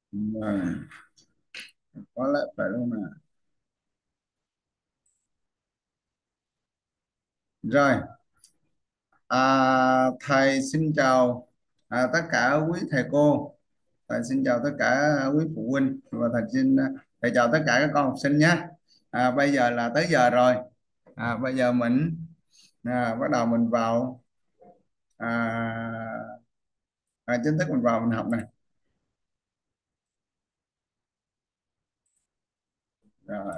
Rồi, có lẽ phải luôn nè. Rồi, thầy xin chào tất cả quý thầy cô. Thầy xin chào tất cả quý phụ huynh và thầy chào tất cả các con học sinh nhé. Bây giờ là tới giờ rồi. Bây giờ mình bắt đầu mình vào à, chính thức mình vào mình học này. Rồi,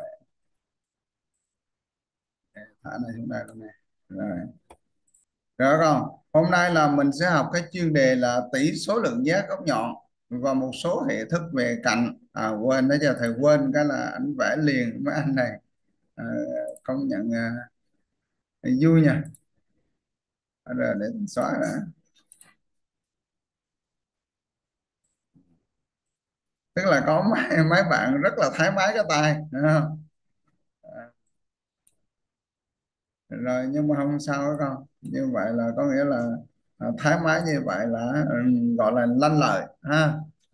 thả này xuống đây luôn nè. Rồi. Rồi con, hôm nay là mình sẽ học cái chuyên đề là tỷ số lượng giác góc nhọn và một số hệ thức về cạnh. Quên đó giờ thầy quên cái là anh vẽ liền mấy anh này. À, công nhận vui nha. Rồi để mình xóa ra. Tức là có mấy bạn rất là thái mái cái tay, đúng không? À, rồi nhưng mà không sao đó con. Như vậy là có nghĩa là thái mái như vậy là gọi là lanh lợi ha.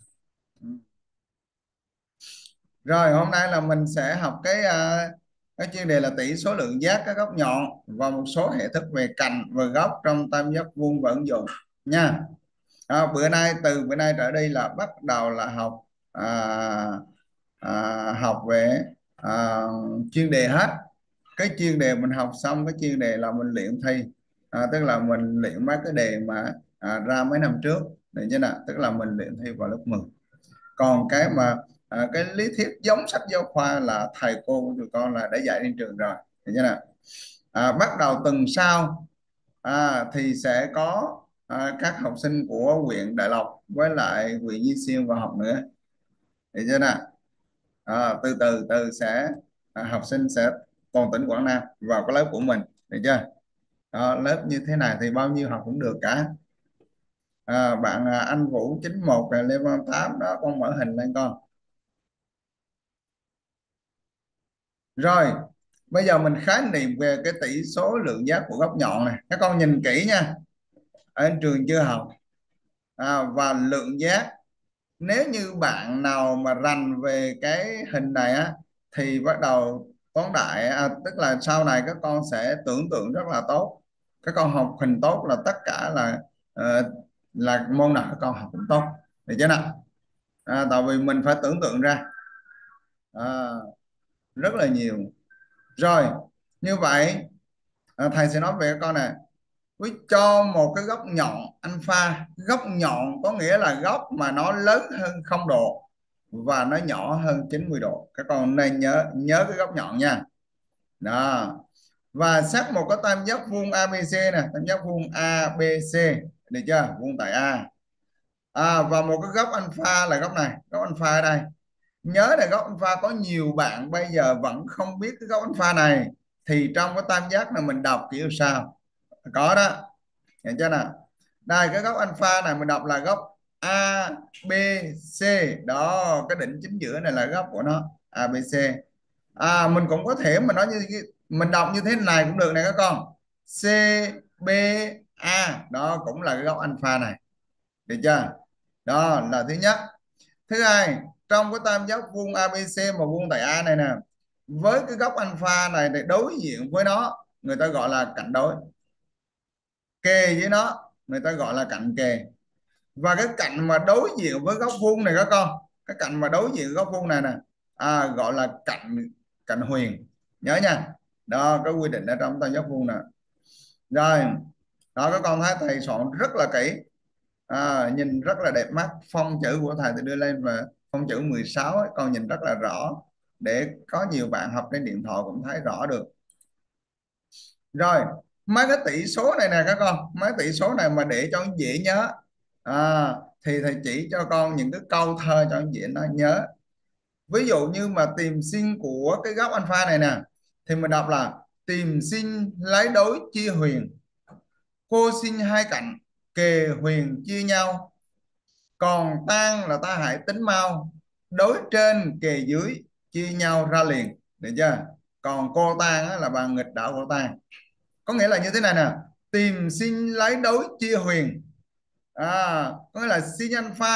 Rồi hôm nay là mình sẽ học cái chuyên đề là tỷ số lượng giác các góc nhọn và một số hệ thức về cạnh và góc trong tam giác vuông và ứng dụng nha. Từ bữa nay trở đi là bắt đầu là à, học về à, chuyên đề hết. Cái chuyên đề mình học xong cái chuyên đề là mình luyện thi, tức là mình luyện mấy cái đề mà ra mấy năm trước để chứ nào, tức là mình luyện thi vào lớp 10. Còn cái mà cái lý thuyết giống sách giáo khoa là thầy cô của tụi con là đã dạy trên trường rồi được chưa nào. Bắt đầu tuần sau thì sẽ có các học sinh của huyện Đại Lộc với lại huyện Duy Xuyên vào học nữa được chưa nào. Từ từ từ sẽ học sinh sẽ toàn tỉnh Quảng Nam vào cái lớp của mình được chưa. Lớp như thế này thì bao nhiêu học cũng được cả. Bạn anh Vũ 91 Lê Văn 8 đó, con mở hình lên con. Rồi, bây giờ mình khái niệm về cái tỷ số lượng giác của góc nhọn này. Các con nhìn kỹ nha. Ở trường chưa học. Và lượng giác. Nếu như bạn nào mà rành về cái hình này á, thì bắt đầu toán đại, tức là sau này các con sẽ tưởng tượng rất là tốt. Các con học hình tốt là tất cả là môn nào các con học cũng tốt. Được chưa nào? Tại vì mình phải tưởng tượng ra à, rất là nhiều. Rồi, như vậy thầy sẽ nói về cái con này. Với cho một cái góc nhọn alpha, góc nhọn có nghĩa là góc mà nó lớn hơn 0 độ và nó nhỏ hơn 90 độ. Các con nên nhớ nhớ cái góc nhọn nha. Đó. Và xác một cái tam giác vuông ABC nè, tam giác vuông ABC, được chưa? Vuông tại A. Và một cái góc alpha là góc này, góc alpha ở đây. Nhớ là góc alpha có nhiều bạn bây giờ vẫn không biết cái góc alpha này, thì trong cái tam giác này mình đọc kiểu sao? Có đó, nhận chưa nào. Đây cái góc alpha này mình đọc là góc ABC, đó cái đỉnh chính giữa này là góc của nó ABC. Mình cũng có thể mình nói mình đọc như thế này cũng được này các con. CBA đó cũng là cái góc alpha này, được chưa. Đó là thứ nhất. Thứ hai, trong cái tam giác vuông ABC mà vuông tại A này nè, với cái góc alpha này để đối diện với nó người ta gọi là cạnh đối, kề với nó người ta gọi là cạnh kề. Và cái cạnh mà đối diện với góc vuông này các con, cái cạnh mà đối diện góc vuông này nè, gọi là cạnh cạnh huyền, nhớ nha. Đó cái quy định ở trong tam giác vuông nè. Rồi, đó các con thấy thầy soạn rất là kỹ, nhìn rất là đẹp mắt. Phông chữ của thầy thì đưa lên và phông chữ 16 ấy, con nhìn rất là rõ, để có nhiều bạn học trên điện thoại cũng thấy rõ được. Rồi, mấy cái tỷ số này nè các con, mấy tỷ số này mà để cho dễ nhớ, thì thầy chỉ cho con những cái câu thơ cho dễ nó nhớ. Ví dụ như mà tìm sin của cái góc alpha này nè, thì mình đọc là tìm sin lấy đối chia huyền, cô sin hai cạnh kề huyền chia nhau, còn tan là ta hãy tính mau, đối trên kề dưới chia nhau ra liền, được chưa. Còn cô tan á, là bằng nghịch đảo của tan. Có nghĩa là như thế này nè, tìm sin lấy đối chia huyền, có nghĩa là sin alpha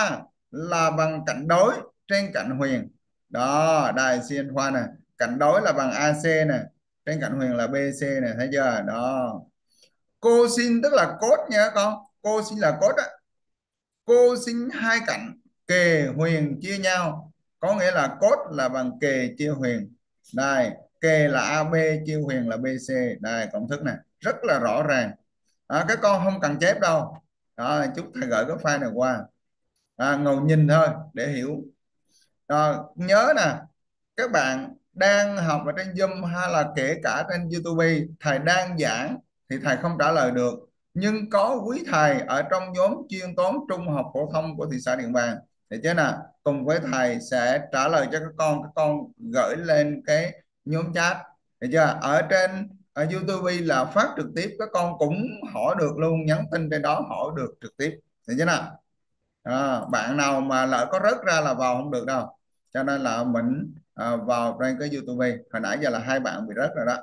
là bằng cạnh đối trên cạnh huyền. Đó, đây sin khoa nè, cạnh đối là bằng AC nè, trên cạnh huyền là BC nè, thấy chưa? Đó, cosin tức là cos nha con, cosin là cos á. Cosin hai cạnh kề huyền chia nhau, có nghĩa là cos là bằng kề chia huyền. Đây, kề là AB, chia huyền là BC. Đây công thức này rất là rõ ràng. Các con không cần chép đâu. Đó, chút thầy gửi cái file này qua, ngồi nhìn thôi để hiểu. Nhớ nè, các bạn đang học ở trên Zoom hay là kể cả trên YouTube, thầy đang giảng thì thầy không trả lời được, nhưng có quý thầy ở trong nhóm chuyên toán trung học phổ thông của thị xã Điện Bàn thì chứ nào cùng với thầy sẽ trả lời cho các con gửi lên cái nhóm chat, được chưa? Ở trên ở YouTube là phát trực tiếp, các con cũng hỏi được luôn, nhắn tin trên đó hỏi được trực tiếp, được chưa nào? Bạn nào mà lỡ có rớt ra là vào không được đâu, cho nên là mình vào trên cái YouTube. Hồi nãy giờ là hai bạn bị rớt rồi đó.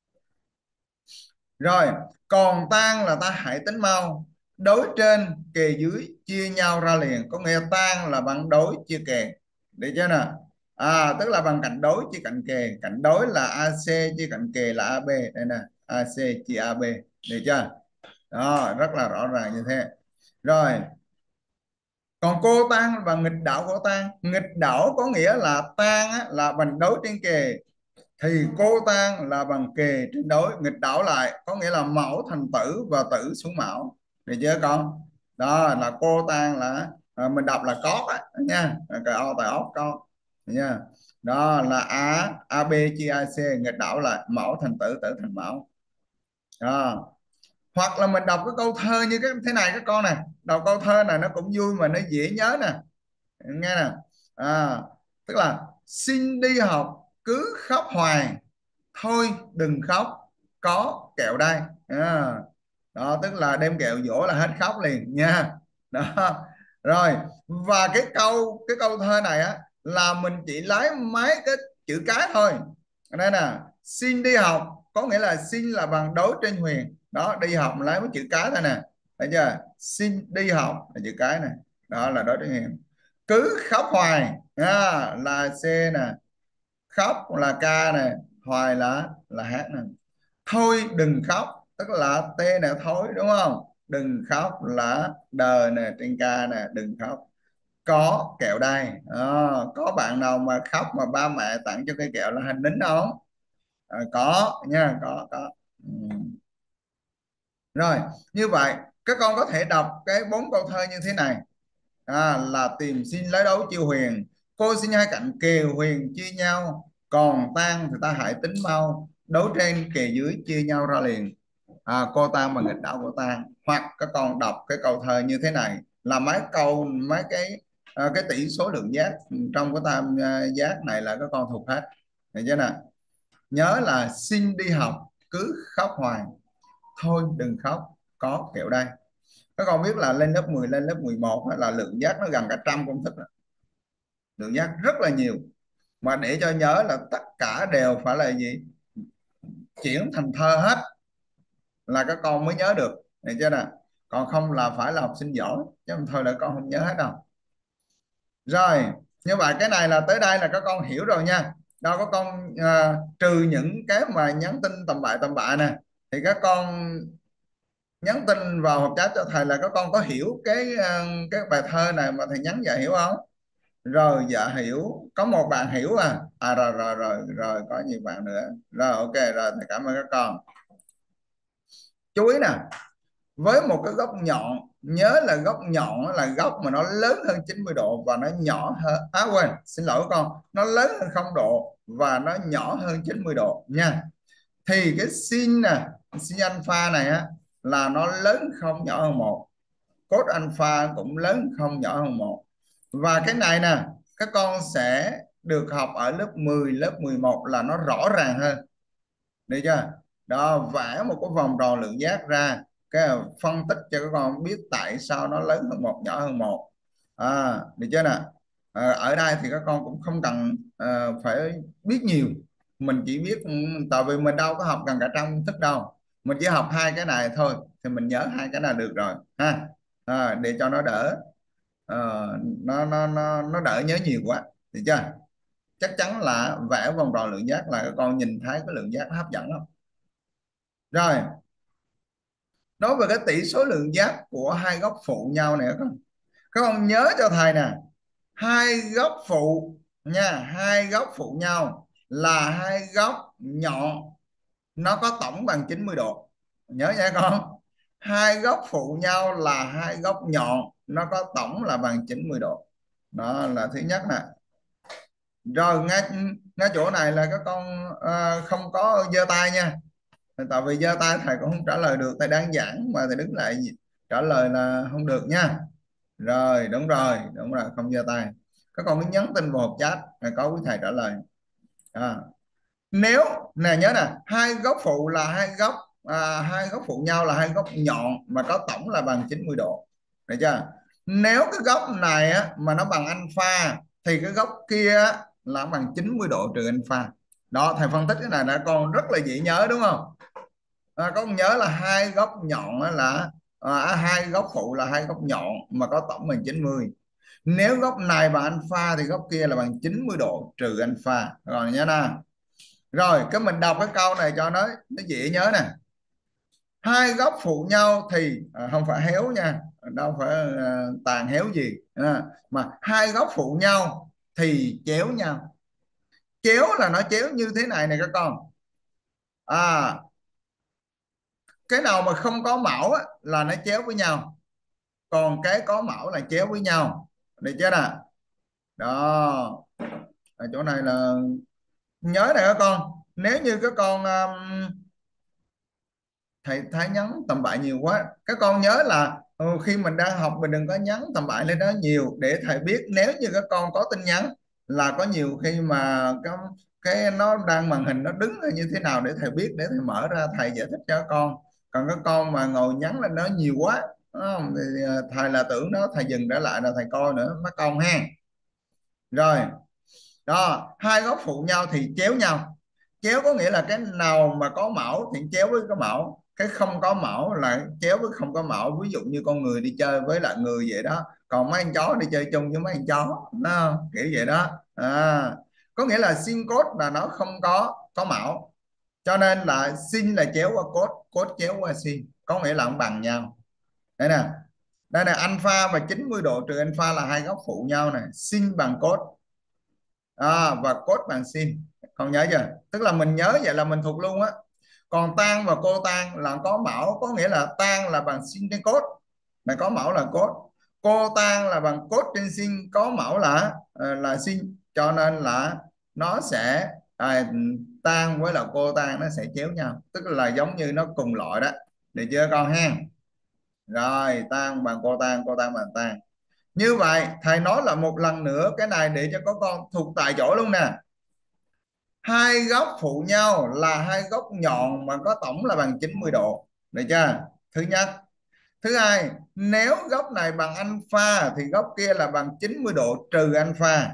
Rồi, còn tan là ta hãy tính mau, đối trên kề dưới chia nhau ra liền, có nghĩa tan là bằng đối chia kề, được chưa nào? Tức là bằng cạnh đối chia cạnh kề, cạnh đối là AC chia cạnh kề là AB, đây nè, AC chia AB, được chưa? Đó, rất là rõ ràng như thế. Rồi, còn cô tan và nghịch đảo của tan, nghịch đảo có nghĩa là tan á, là bằng đối trên kề, thì cô tan là bằng kề trên đối, nghịch đảo lại có nghĩa là mẫu thành tử và tử xuống mẫu, được chưa con? Đó là cô tan là mình đọc là cos á nha, cái o tại óc con nha. Đó là AB chia AC, nghịch đảo lại mẫu thành tử, tử thành mẫu. Đó, hoặc là mình đọc cái câu thơ như cái thế này các con nè, đọc câu thơ này nó cũng vui mà nó dễ nhớ nè, nghe nè. à, Tức là xin đi học cứ khóc hoài, thôi đừng khóc có kẹo đây. à, Đó tức là đem kẹo dỗ là hết khóc liền nha. Đó, rồi, và cái câu thơ này á là mình chỉ lấy mấy cái chữ cái thôi. Ở đây nè, xin đi học có nghĩa là xin là bằng đối trên huyền, đó đi học mình lấy mấy chữ cái thôi nè, thấy chưa? Xin đi học là chữ cái này, đó là đối trên huyền. Cứ khóc hoài là C nè, khóc là K nè, hoài là H nè. Thôi đừng khóc tức là T nè, thôi đúng không? Đừng khóc là đờ nè, trên K nè, đừng khóc có kẹo đây. Có bạn nào mà khóc mà ba mẹ tặng cho cây kẹo là hành đính không? Có nha, có. Ừ. Rồi, như vậy các con có thể đọc cái 4 câu thơ như thế này. Là tìm xin lấy đấu chiêu huyền, cô xin hai cạnh kề huyền chia nhau, còn tan thì ta hãy tính mau, đấu trên kề dưới chia nhau ra liền. Cô tan và nghịch đảo của tan. Hoặc các con đọc cái câu thơ như thế này, là mấy cái tỷ số lượng giác trong cái tam giác này là các con thuộc hết, được chưa nào? Nhớ là xin đi học cứ khóc hoài, thôi đừng khóc có kẹo đây. Các con biết là lên lớp 10 lên lớp 11 là lượng giác nó gần cả trăm công thức rồi. Lượng giác rất là nhiều, mà để cho nhớ là tất cả đều phải là gì, chuyển thành thơ hết là các con mới nhớ được, được chưa nào? Còn không là phải là học sinh giỏi, chứ không thôi là con không nhớ hết đâu. Rồi, như vậy cái này là tới đây là các con hiểu rồi nha. Đâu có con trừ những cái mà nhắn tin tầm bạ nè, thì các con nhắn tin vào hộp chat cho thầy là các con có hiểu cái bài thơ này mà thầy nhắn vậy hiểu không? Rồi, dạ hiểu, có một bạn hiểu rồi rồi rồi rồi, có nhiều bạn nữa. Rồi, ok rồi, thầy cảm ơn các con. Chú ý nè, với một cái góc nhọn, nhớ là góc nhọn là góc mà nó lớn hơn 90 độ và nó nhỏ hơn, quên xin lỗi con, nó lớn hơn 0 độ và nó nhỏ hơn 90 độ nha. Thì cái sin nè, sin alpha này á là nó lớn không nhỏ hơn 1, cos alpha cũng lớn không nhỏ hơn 1. Và cái này nè, các con sẽ được học ở lớp 10 lớp 11 là nó rõ ràng hơn, được chưa? Đó, vẽ một cái vòng tròn lượng giác ra, cái phân tích cho các con biết tại sao nó lớn hơn 1 nhỏ hơn 1. Được chưa nè? Ở đây thì các con cũng không cần phải biết nhiều, mình chỉ biết tại vì mình đâu có học gần cả trăm công thức đâu, mình chỉ học hai cái này thôi thì mình nhớ hai cái này được rồi ha. Để cho nó đỡ. Ờ, nó đỡ nhớ nhiều quá, được chưa? Chắc chắn là vẽ vòng tròn lượng giác là các con nhìn thấy cái lượng giác nó hấp dẫn không? Rồi, nói về cái tỷ số lượng giác của hai góc phụ nhau này các con nhớ cho thầy nè, hai góc phụ nha, hai góc phụ nhau là hai góc nhọn, nó có tổng bằng 90 độ, nhớ nha con. Hai góc phụ nhau là hai góc nhọn, nó có tổng là bằng 90 độ. Đó là thứ nhất nè. Rồi ngay ngay chỗ này là các con không có giơ tay nha, tại vì giơ tay thầy cũng không trả lời được, thầy đang giảng mà thầy đứng lại trả lời là không được nha. Rồi đúng rồi, không giơ tay. Các con cứ nhắn tin vào hộp chat rồi có quý thầy trả lời. À, nếu nè, nhớ nè, hai góc phụ là hai góc phụ nhau là hai góc nhọn mà có tổng là bằng 90 độ, được chưa? Nếu cái góc này á, mà nó bằng alpha thì cái góc kia á, là bằng 90 độ trừ alpha. Đó, thầy phân tích cái này đã con rất là dễ nhớ đúng không? Con nhớ là hai góc nhọn á là hai góc phụ là hai góc nhọn mà có tổng bằng 90. Nếu góc này bằng alpha thì góc kia là bằng 90 độ trừ alpha, rồi nhớ nè. Rồi cái mình đọc cái câu này cho nó dễ nhớ nè. Hai góc phụ nhau thì không phải héo nha, đâu phải tàn héo gì, mà hai góc phụ nhau thì chéo nhau. Chéo là nó chéo như thế này này các con. À, cái nào mà không có mẫu á, là nó chéo với nhau, còn cái có mẫu là chéo với nhau, được chưa nè? Đó, ở chỗ này là nhớ này các con. Nếu như các con thầy thấy nhắn tầm bậy nhiều quá, các con nhớ là khi mình đang học mình đừng có nhắn tầm bậy lên đó nhiều, để thầy biết nếu như các con có tin nhắn là có nhiều khi mà cái nó đang màn hình nó đứng như thế nào để thầy biết, để thầy mở ra thầy giải thích cho các con. Còn các con mà ngồi nhắn lên đó nhiều quá đúng không? Thì thầy là tưởng đó thầy dừng trở lại là thầy coi nữa mất công ha. Rồi, đó, hai góc phụ nhau thì chéo nhau. Chéo có nghĩa là cái nào mà có mẫu thì chéo với cái mẫu, cái không có mẫu là chéo với không có mẫu. Ví dụ như con người đi chơi với lại người vậy đó, còn mấy anh chó đi chơi chung với mấy anh chó, đúng không? Kiểu vậy đó. Có nghĩa là sin code là nó không có mẫu, cho nên là sin là chéo qua code, code chéo qua sin, có nghĩa là không bằng nhau. Đây nè, đây là alpha và 90 độ trừ alpha là hai góc phụ nhau này, sin bằng code, và cos bằng sin. Còn nhớ chưa? Tức là mình nhớ vậy là mình thuộc luôn á. Còn tan và cô tan là có mẫu, có nghĩa là tan là bằng sin trên cos, này có mẫu là cos. Cô tan là bằng cos trên sin, có mẫu là sin, cho nên là nó sẽ tan với là cô tan nó sẽ chéo nhau, tức là giống như nó cùng loại đó, được chưa con ha? Rồi, tan bằng cô tan bằng tan. Như vậy thầy nói là một lần nữa cái này để cho có con thuộc tại chỗ luôn nè. Hai góc phụ nhau là hai góc nhọn mà có tổng là bằng 90 độ, được chưa? Thứ nhất. Thứ hai, nếu góc này bằng alpha thì góc kia là bằng 90 độ trừ alpha.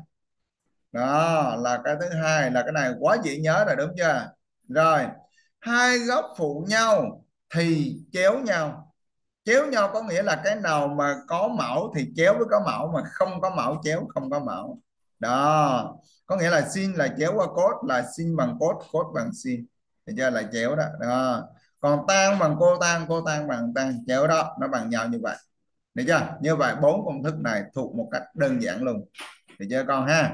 Đó là cái thứ hai, là cái này quá dễ nhớ rồi đúng chưa? Rồi, hai góc phụ nhau thì chéo nhau. Chéo nhau có nghĩa là cái nào mà có mẫu thì chéo với có mẫu, mà không có mẫu chéo không có mẫu. Đó, có nghĩa là sin là chéo qua cos là sin bằng cos, cos bằng sin, thì chưa, là chéo đó. Đó, còn tan bằng cô tan bằng tan, chéo đó, nó bằng nhau như vậy, được chưa? Như vậy bốn công thức này thuộc một cách đơn giản luôn, được chưa con ha?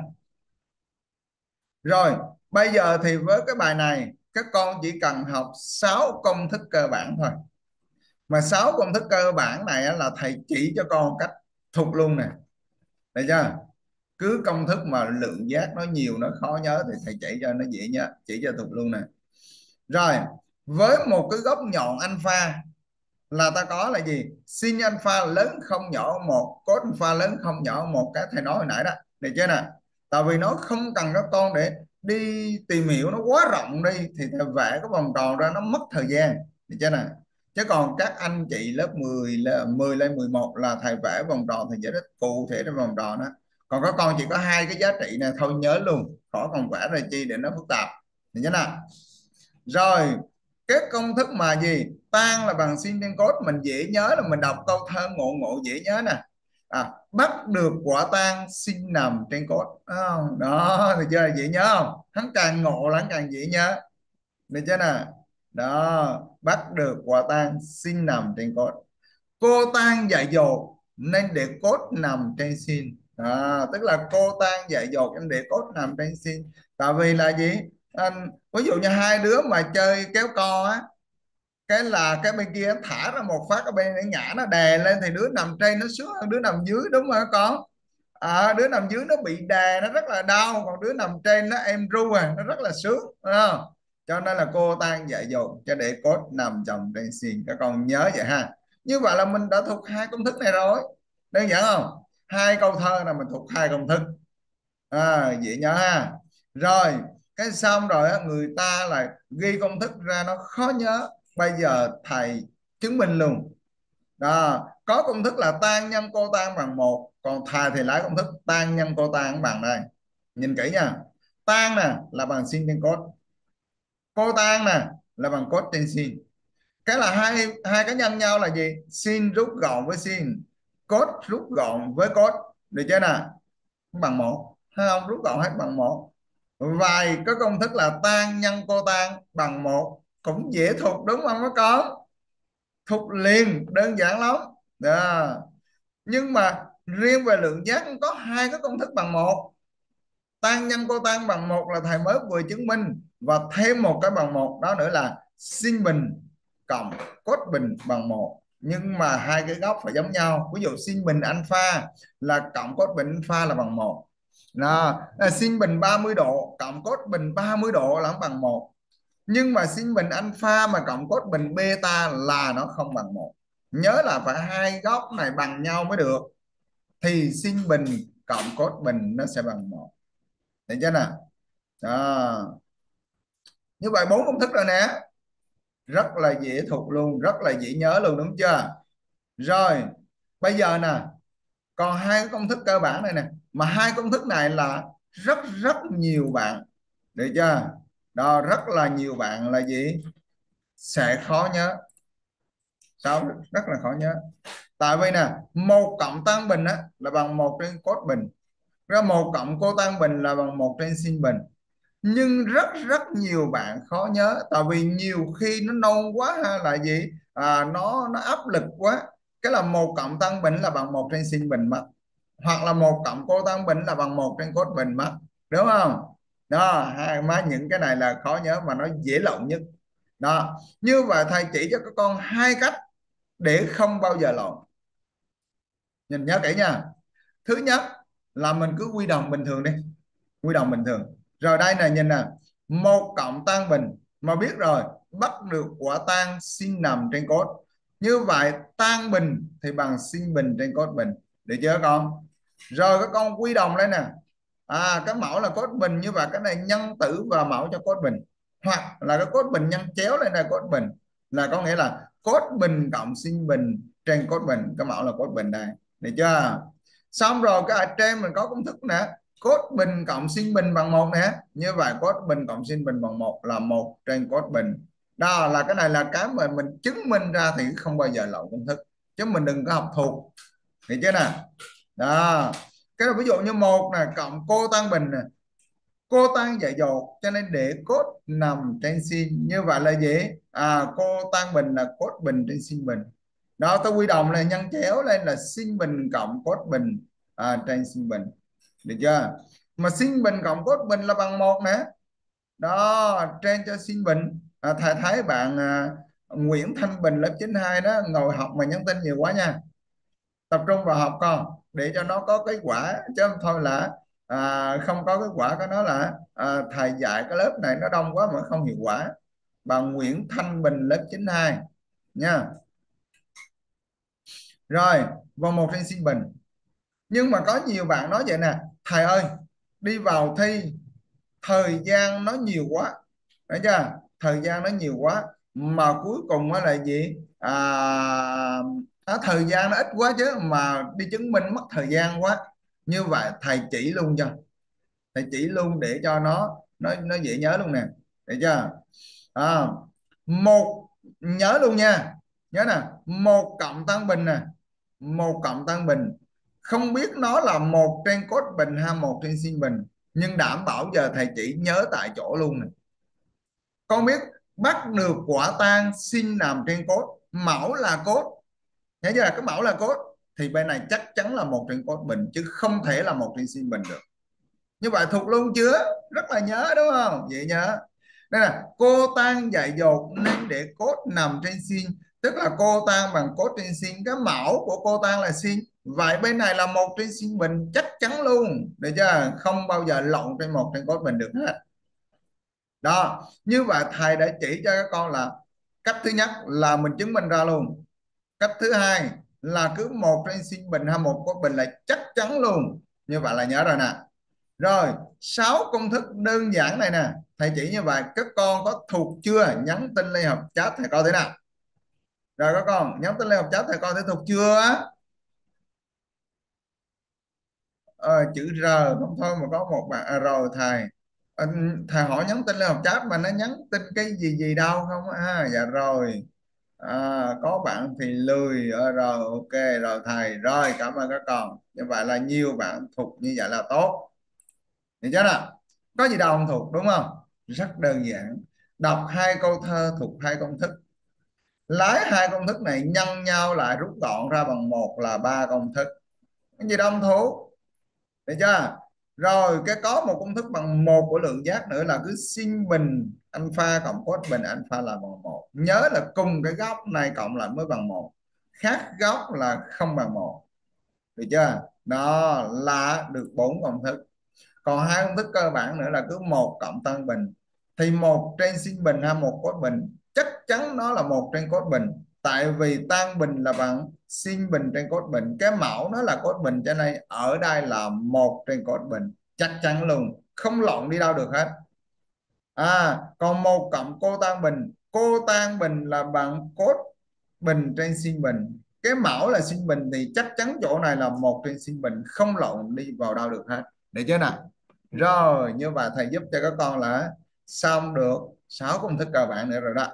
Rồi, bây giờ thì với cái bài này các con chỉ cần học 6 công thức cơ bản thôi, mà 6 công thức cơ bản này á, là thầy chỉ cho con cách thuộc luôn nè, được chưa? Cứ công thức mà lượng giác nó nhiều nó khó nhớ thì thầy chỉ cho nó dễ nhớ, chỉ cho thuộc luôn nè. Rồi, với một cái góc nhọn alpha là ta có là gì? Sin alpha lớn không nhỏ hơn một, cos alpha lớn không nhỏ hơn một, cái thầy nói hồi nãy đó, được chưa nè? Tại vì nó không cần các con để đi tìm hiểu nó quá rộng đi thì thầy vẽ cái vòng tròn ra nó mất thời gian, được chưa nè? Chứ còn các anh chị lớp 10 là 10 lên 11 là thầy vẽ vòng tròn thì giải thích cụ thể trên vòng tròn đó. Còn các con chỉ có hai cái giá trị này thôi nhớ luôn, khỏi còn vẽ ra chi để nó phức tạp, được chưa nào? Rồi, cái công thức mà gì tan là bằng sin trên cos mình dễ nhớ, là mình đọc câu thơ ngộ ngộ dễ nhớ nè. Bắt được quả tang xin nằm trên cốt. Đó được chưa, dễ nhớ không? Hắn càng ngộ là hắn càng dễ nhớ, được chưa nào? Đó, bắt được quả tang xin nằm trên cốt. Cô tang dại dột nên để cốt nằm trên xin. Tức là cô tang dại dột nên để cốt nằm trên xin. Tại vì là gì? Ví dụ như hai đứa mà chơi kéo co á, cái là cái bên kia thả ra một phát, ở bên này ngã nó đè lên thì đứa nằm trên nó sướng hơn đứa nằm dưới, đúng không con? Đứa nằm dưới nó bị đè nó rất là đau, còn đứa nằm trên nó êm ru nó rất là sướng, đúng không? Cho nên là cô tang dại dột cho để cốt nằm chồng trên xiên, các con nhớ vậy ha. Như vậy là mình đã thuộc hai công thức này rồi, đơn giản không? Hai câu thơ là mình thuộc hai công thức, dễ nhớ ha. Rồi cái xong rồi á, người ta lại ghi công thức ra nó khó nhớ, bây giờ thầy chứng minh luôn. Đó, có công thức là tan nhân cô tan bằng một, còn thầy thì lấy công thức tan nhân cô tan bằng đây. Nhìn kỹ nha, tan nè là bằng sin trên cos, cô tan nè là bằng cos trên sin. Cái là hai hai cái nhân nhau là gì? Sin rút gọn với sin, cos rút gọn với cos, được chưa nào? Bằng một, thấy không? Rút gọn hết bằng một. Vài có công thức là tan nhân cô tan bằng một, cũng dễ thuộc đúng không các con? Thuộc liền, đơn giản lắm. Đó. Nhưng mà riêng về lượng giác có hai cái công thức bằng một, tan nhân cô tan bằng một là thầy mới vừa chứng minh, và thêm một cái bằng một đó nữa là sin bình cộng cos bình bằng một, nhưng mà hai cái góc phải giống nhau. Ví dụ sin bình alpha là cộng cos bình alpha là bằng một, là sin bình 30 độ cộng cos bình 30 độ là bằng một, nhưng mà sin bình alpha mà cộng cos bình beta là nó không bằng một. Nhớ là phải hai góc này bằng nhau mới được, thì sin bình cộng cos bình nó sẽ bằng một, được chưa nào? Đó. Như vậy bốn công thức rồi nè, rất là dễ thuộc luôn, rất là dễ nhớ luôn, đúng chưa? Rồi bây giờ nè, còn hai cái công thức cơ bản này nè, mà hai công thức này là rất rất nhiều bạn, được chưa? Đó, rất là nhiều bạn là gì, sẽ khó nhớ. Sao? Rất là khó nhớ. Tại vì nè, một cộng tan bình á là bằng một trên cos bình, ra một cộng cô tan bình là bằng một trên sin bình. Nhưng rất rất nhiều bạn khó nhớ, tại vì nhiều khi nó nôn quá hay là gì, nó áp lực quá, cái là một cộng tan bình là bằng một trên sin bình mất, hoặc là một cộng cô tan bình là bằng một trên cos bình mất, đúng không? Đó, hai má những cái này là khó nhớ mà nó dễ lộn nhất. Đó, như vậy thầy chỉ cho các con hai cách để không bao giờ lộn. Nhìn nhớ kỹ nha. Thứ nhất là mình cứ quy đồng bình thường đi, quy đồng bình thường. Rồi đây này, nhìn nè, một cộng tan bình mà biết rồi, bắt được quả tan sin nằm trên cos, như vậy tan bình thì bằng sin bình trên cos bình, được chưa con? Rồi các con quy đồng lên nè, cái mẫu là cos bình, như vậy cái này nhân tử và mẫu cho cos bình, hoặc là cái cos bình nhân chéo lên là cos bình, là có nghĩa là cos bình cộng sin bình trên cos bình, cái mẫu là cos bình đây, được chưa? Xong rồi cái ở trên mình có công thức nè, cos bình cộng sin bình bằng một nè, như vậy cos bình cộng sin bình bằng một là một trên cos bình. Đó là cái này là cái mà mình chứng minh ra thì không bao giờ lộn công thức, chứ mình đừng có học thuộc, hiểu chưa nè? Đó, cái ví dụ như một là cộng cô tan bình nè, cô tan dại dột cho nên để cos nằm trên sin, như vậy là gì? Cô tan bình là cos bình trên sin bình. Đó, tôi quy đồng là nhân chéo lên là sin bình cộng cos bình trên sin bình, được chưa? Mà sin bình cộng cos bình là bằng một nè. Đó, trên cho sin bình. Thầy thấy bạn Nguyễn Thanh Bình lớp 92 đó ngồi học mà nhắn tin nhiều quá nha, tập trung vào học con để cho nó có kết quả, chứ không thôi là không có kết quả, có nó là thầy dạy cái lớp này nó đông quá mà không hiệu quả. Bà Nguyễn Thanh Bình lớp 92 nha. Rồi vòng một trên sin bình. Nhưng mà có nhiều bạn nói vậy nè, thầy ơi, đi vào thi thời gian nó nhiều quá, thấy chưa? Thời gian nó nhiều quá mà cuối cùng nó là gì, thời gian nó ít quá chứ mà đi chứng minh mất thời gian quá. Như vậy thầy chỉ luôn cho, thầy chỉ luôn để cho nó dễ nhớ luôn nè, được chưa? à, Một, nhớ luôn nha, nhớ nè, một cộng tan bình nè, một cộng tan bình Không biết nó là một trên cốt bình hay một trên sin bình, nhưng đảm bảo giờ thầy chỉ nhớ tại chỗ luôn này. Con biết bắt được quả tang sin nằm trên cốt, mẫu là cốt, nhớ chưa, cái mẫu là cốt, thì bên này chắc chắn là một trên cốt bình chứ không thể là một trên sin bình được. Như vậy thuộc luôn chưa, rất là nhớ đúng không, vậy nhớ. Đây là cô tang dại dột nên để cốt nằm trên sin, tức là cô tang bằng cốt trên sin, cái mẫu của cô tang là sin, vậy bên này là một trên sin bình chắc chắn luôn, được chưa, không bao giờ lộn trên một trên cốt bình được hết. Đó, như vậy thầy đã chỉ cho các con là cách thứ nhất là mình chứng minh ra luôn, cách thứ hai là cứ một trên sin bình hay một cốt bình là chắc chắn luôn, như vậy là nhớ rồi nè. Rồi 6 công thức đơn giản này nè, thầy chỉ như vậy các con có thuộc chưa, nhắn tin lên học chat thầy coi thế nào. Rồi các con nhắn tin lên học chat thầy coi thấy thuộc chưa. Chữ R không thôi mà có một bạn rồi thầy. Ờ, thầy hỏi nhắn tin lên học chat mà nó nhắn tin cái gì gì đâu không dạ rồi. Có bạn thì lười. Rồi ok rồi thầy, rồi cảm ơn các con, như vậy là nhiều bạn thuộc như vậy là tốt, hiểu chưa nào, có gì đâu không thuộc đúng không, rất đơn giản. Đọc hai câu thơ thuộc hai công thức, lấy hai công thức này nhân nhau lại rút gọn ra bằng một là ba công thức, cái gì đâu không thuộc, được chưa. Rồi cái có một công thức bằng một của lượng giác nữa là cứ sin bình alpha cộng cos bình alpha là bằng một, nhớ là cùng cái góc này cộng lại mới bằng một, khác góc là không bằng một, được chưa. Đó là được bốn công thức. Còn hai công thức cơ bản nữa là cứ một cộng tan bình, thì một trên sin bình hay một cos bình chắc chắn nó là một trên cos bình, tại vì tan bình là bằng sin bình trên cos bình, cái mẫu nó là cos bình cho nên ở đây là một trên cos bình chắc chắn luôn, không lộn đi đâu được hết. Còn một cộng cô tan bình, cô tan bình là bằng cos bình trên sin bình, cái mẫu là sin bình thì chắc chắn chỗ này là một trên sin bình, không lộn đi vào đâu được hết, được chưa nào. Rồi như vậy thầy giúp cho các con là xong được 6 công thức cơ bản nữa rồi đó.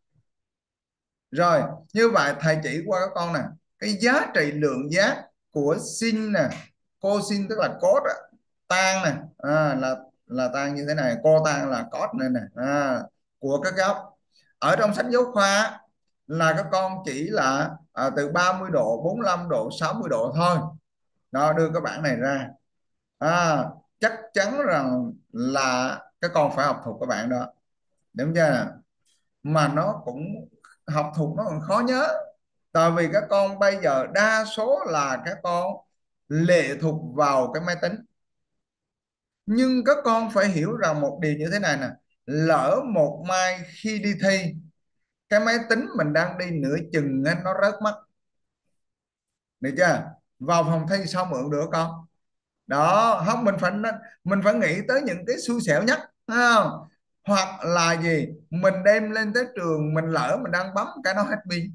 Rồi như vậy thầy chỉ qua các con nè, cái giá trị lượng giác của sin nè, cosin tức là cos tan nè, là tan như thế này, cô tan là cos này nè, của các góc. Ở trong sách giáo khoa là các con chỉ là từ 30 độ, 45 độ, 60 độ thôi. Đó, đưa cái bảng này ra. à, Chắc chắn rằng là các con phải học thuộc các bạn đó, đúng chưa nè. Mà nó cũng học thuộc nó còn khó nhớ, tại vì các con bây giờ đa số là các con lệ thuộc vào cái máy tính. Nhưng các con phải hiểu rằng một điều như thế này nè, lỡ một mai khi đi thi cái máy tính mình đang đi nửa chừng á, nó rớt mất, được chưa, vào phòng thi sao mượn được con. Đó không, mình phải nghĩ tới những cái xui xẻo nhất, thấy không. Hoặc là gì, mình đem lên tới trường mình lỡ mình đang bấm cái nó hết pin.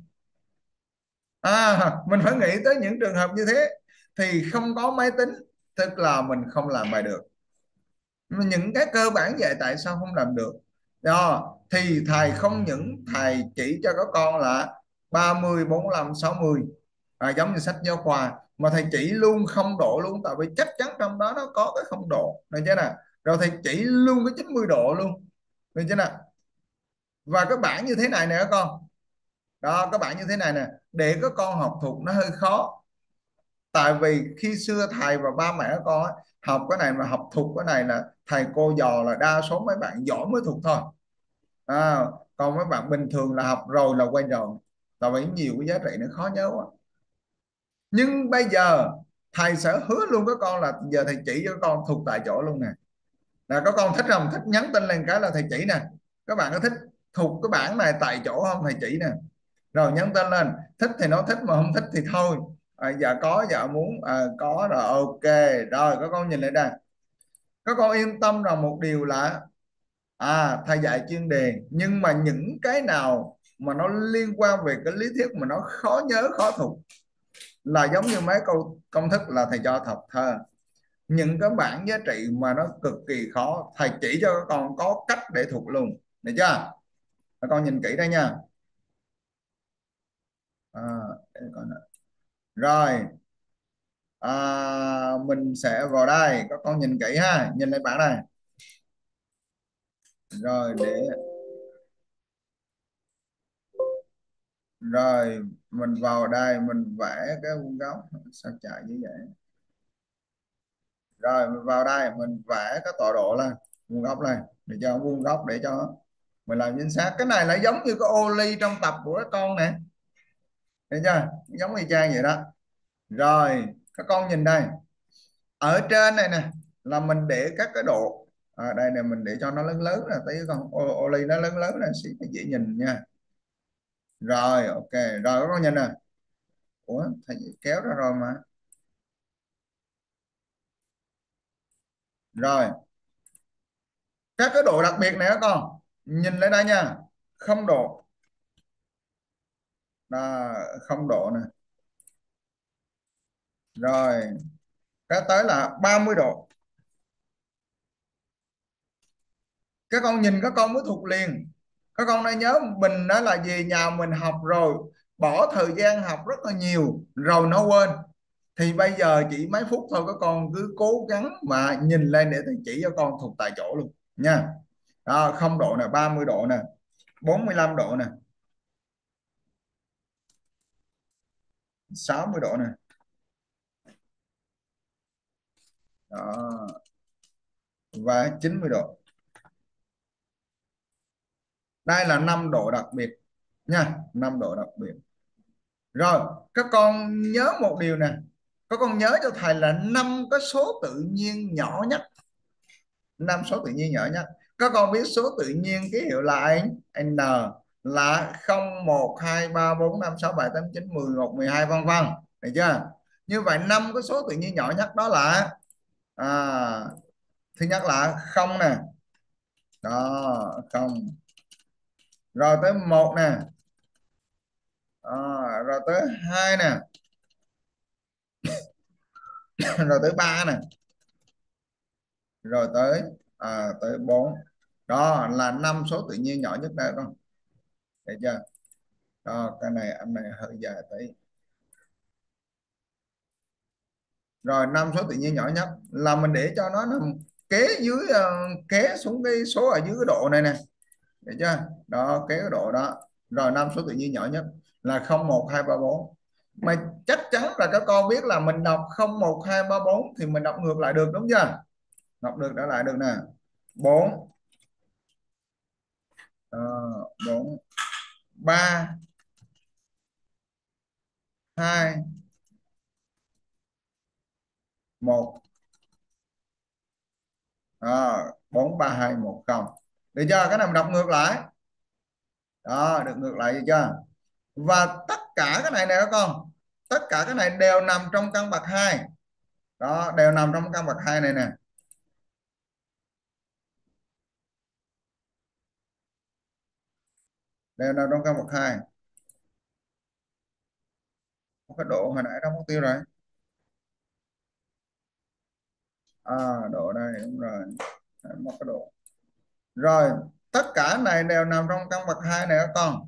Mình phải nghĩ tới những trường hợp như thế, thì không có máy tính tức là mình không làm bài được. Những cái cơ bản vậy tại sao không làm được. Đó thì thầy không những thầy chỉ cho các con là 30, 45, 60, giống như sách giáo khoa, mà thầy chỉ luôn không độ luôn, tại vì chắc chắn trong đó nó có cái không độ này chứ nè. Rồi thầy chỉ luôn cái 90 độ luôn, được chứ nè. Và cái bảng như thế này nè các con, đó các bạn như thế này nè, để các con học thuộc nó hơi khó, tại vì khi xưa thầy và ba mẹ các con học cái này mà học thuộc cái này là thầy cô dò là đa số mấy bạn giỏi mới thuộc thôi. à, Còn mấy bạn bình thường là học rồi là quên rồi, tại vì nhiều cái giá trị nó khó nhớ quá. Nhưng bây giờ thầy sẽ hứa luôn các con là giờ thầy chỉ cho các con thuộc tại chỗ luôn nè, là các con thích không, thích nhắn tin lên cái là thầy chỉ nè. Các bạn có thích thuộc cái bảng này tại chỗ không, thầy chỉ nè. Rồi nhắn tin lên, thích thì nó thích mà không thích thì thôi. Dạ có, dạ muốn, có rồi ok. Rồi các con nhìn lại đây, các con yên tâm rằng một điều là thầy dạy chuyên đề, nhưng mà những cái nào mà nó liên quan về cái lý thuyết mà nó khó nhớ khó thuộc là giống như mấy câu công thức là thầy cho học thơ. Những cái bảng giá trị mà nó cực kỳ khó thầy chỉ cho các con có cách để thuộc luôn, được chưa. Các con nhìn kỹ đây nha. Để coi nào. Rồi Mình sẽ vào đây, các con nhìn kỹ ha, nhìn lên bảng này. Rồi để rồi mình vào đây mình vẽ cái vuông góc. Sao chạy như vậy? Rồi mình vào đây mình vẽ cái tọa độ lên vuông góc này để cho vuông góc để cho mình làm chính xác. Cái này nó giống như cái ô ly trong tập của các con nè, thấy chưa, giống y chang vậy đó. Rồi các con nhìn đây, ở trên này nè là mình để các cái độ, đây này mình để cho nó lớn lớn là thấy con ô ly nó lớn lớn là sẽ dễ nhìn nha. Rồi ok, rồi các con nhìn nè. Ủa thầy kéo ra rồi mà. Rồi các cái độ đặc biệt này các con nhìn lên đây nha. Không độ, là không độ nè. Rồi cái tới là 30 độ. Các con nhìn các con mới thuộc liền. Các con nên nhớ mình đó là gì, nhà mình học rồi, bỏ thời gian học rất là nhiều rồi nó quên, thì bây giờ chỉ mấy phút thôi các con cứ cố gắng mà nhìn lên để thầy chỉ cho con thuộc tại chỗ luôn nha. Đó, không độ nè, 30 độ nè, 45 độ nè, 60 độ nè. Đó, và 90 độ. Đây là 5 độ đặc biệt nha, 5 độ đặc biệt. Rồi các con nhớ một điều nè, các con nhớ cho thầy là năm cái số tự nhiên nhỏ nhất, năm số tự nhiên nhỏ nhất. Các con biết số tự nhiên ký hiệu là n, là 0 1 2 3 4 5 6 7 8 9 10 11 12 vân vân, được chưa? Như vậy năm cái số tự nhiên nhỏ nhất đó là, à, thứ nhất là không nè, đó không, rồi tới một nè, rồi tới hai nè, rồi tới ba nè, rồi tới tới bốn. Đó là năm số tự nhiên nhỏ nhất đây con, thấy chưa? Đó, cái này anh này hơi dài tí. Rồi năm số tự nhiên nhỏ nhất là mình để cho nó nằm kế dưới, kế xuống cái số ở dưới cái độ này nè, được chưa? Đó, kế cái độ đó. Rồi năm số tự nhiên nhỏ nhất là không một hai ba bốn. Mà chắc chắn là các con biết là mình đọc không một hai ba bốn thì mình đọc ngược lại được đúng chưa? Đọc được trở lại được nè. Bốn, bốn, ba, hai, một. Bốn ba hai một không, được chưa? Cái này mình đọc ngược lại. Đó, được ngược lại, được chưa? Và tất cả cái này nè các con, tất cả cái này đều nằm trong căn bậc hai. Đó, đều nằm trong căn bậc hai này nè, đều nằm trong căn bậc hai. Cái độ hồi nãy đâu mất tiêu rồi. Độ đây đúng rồi. Mất cái độ. Rồi tất cả này đều nằm trong căn bậc hai này các con,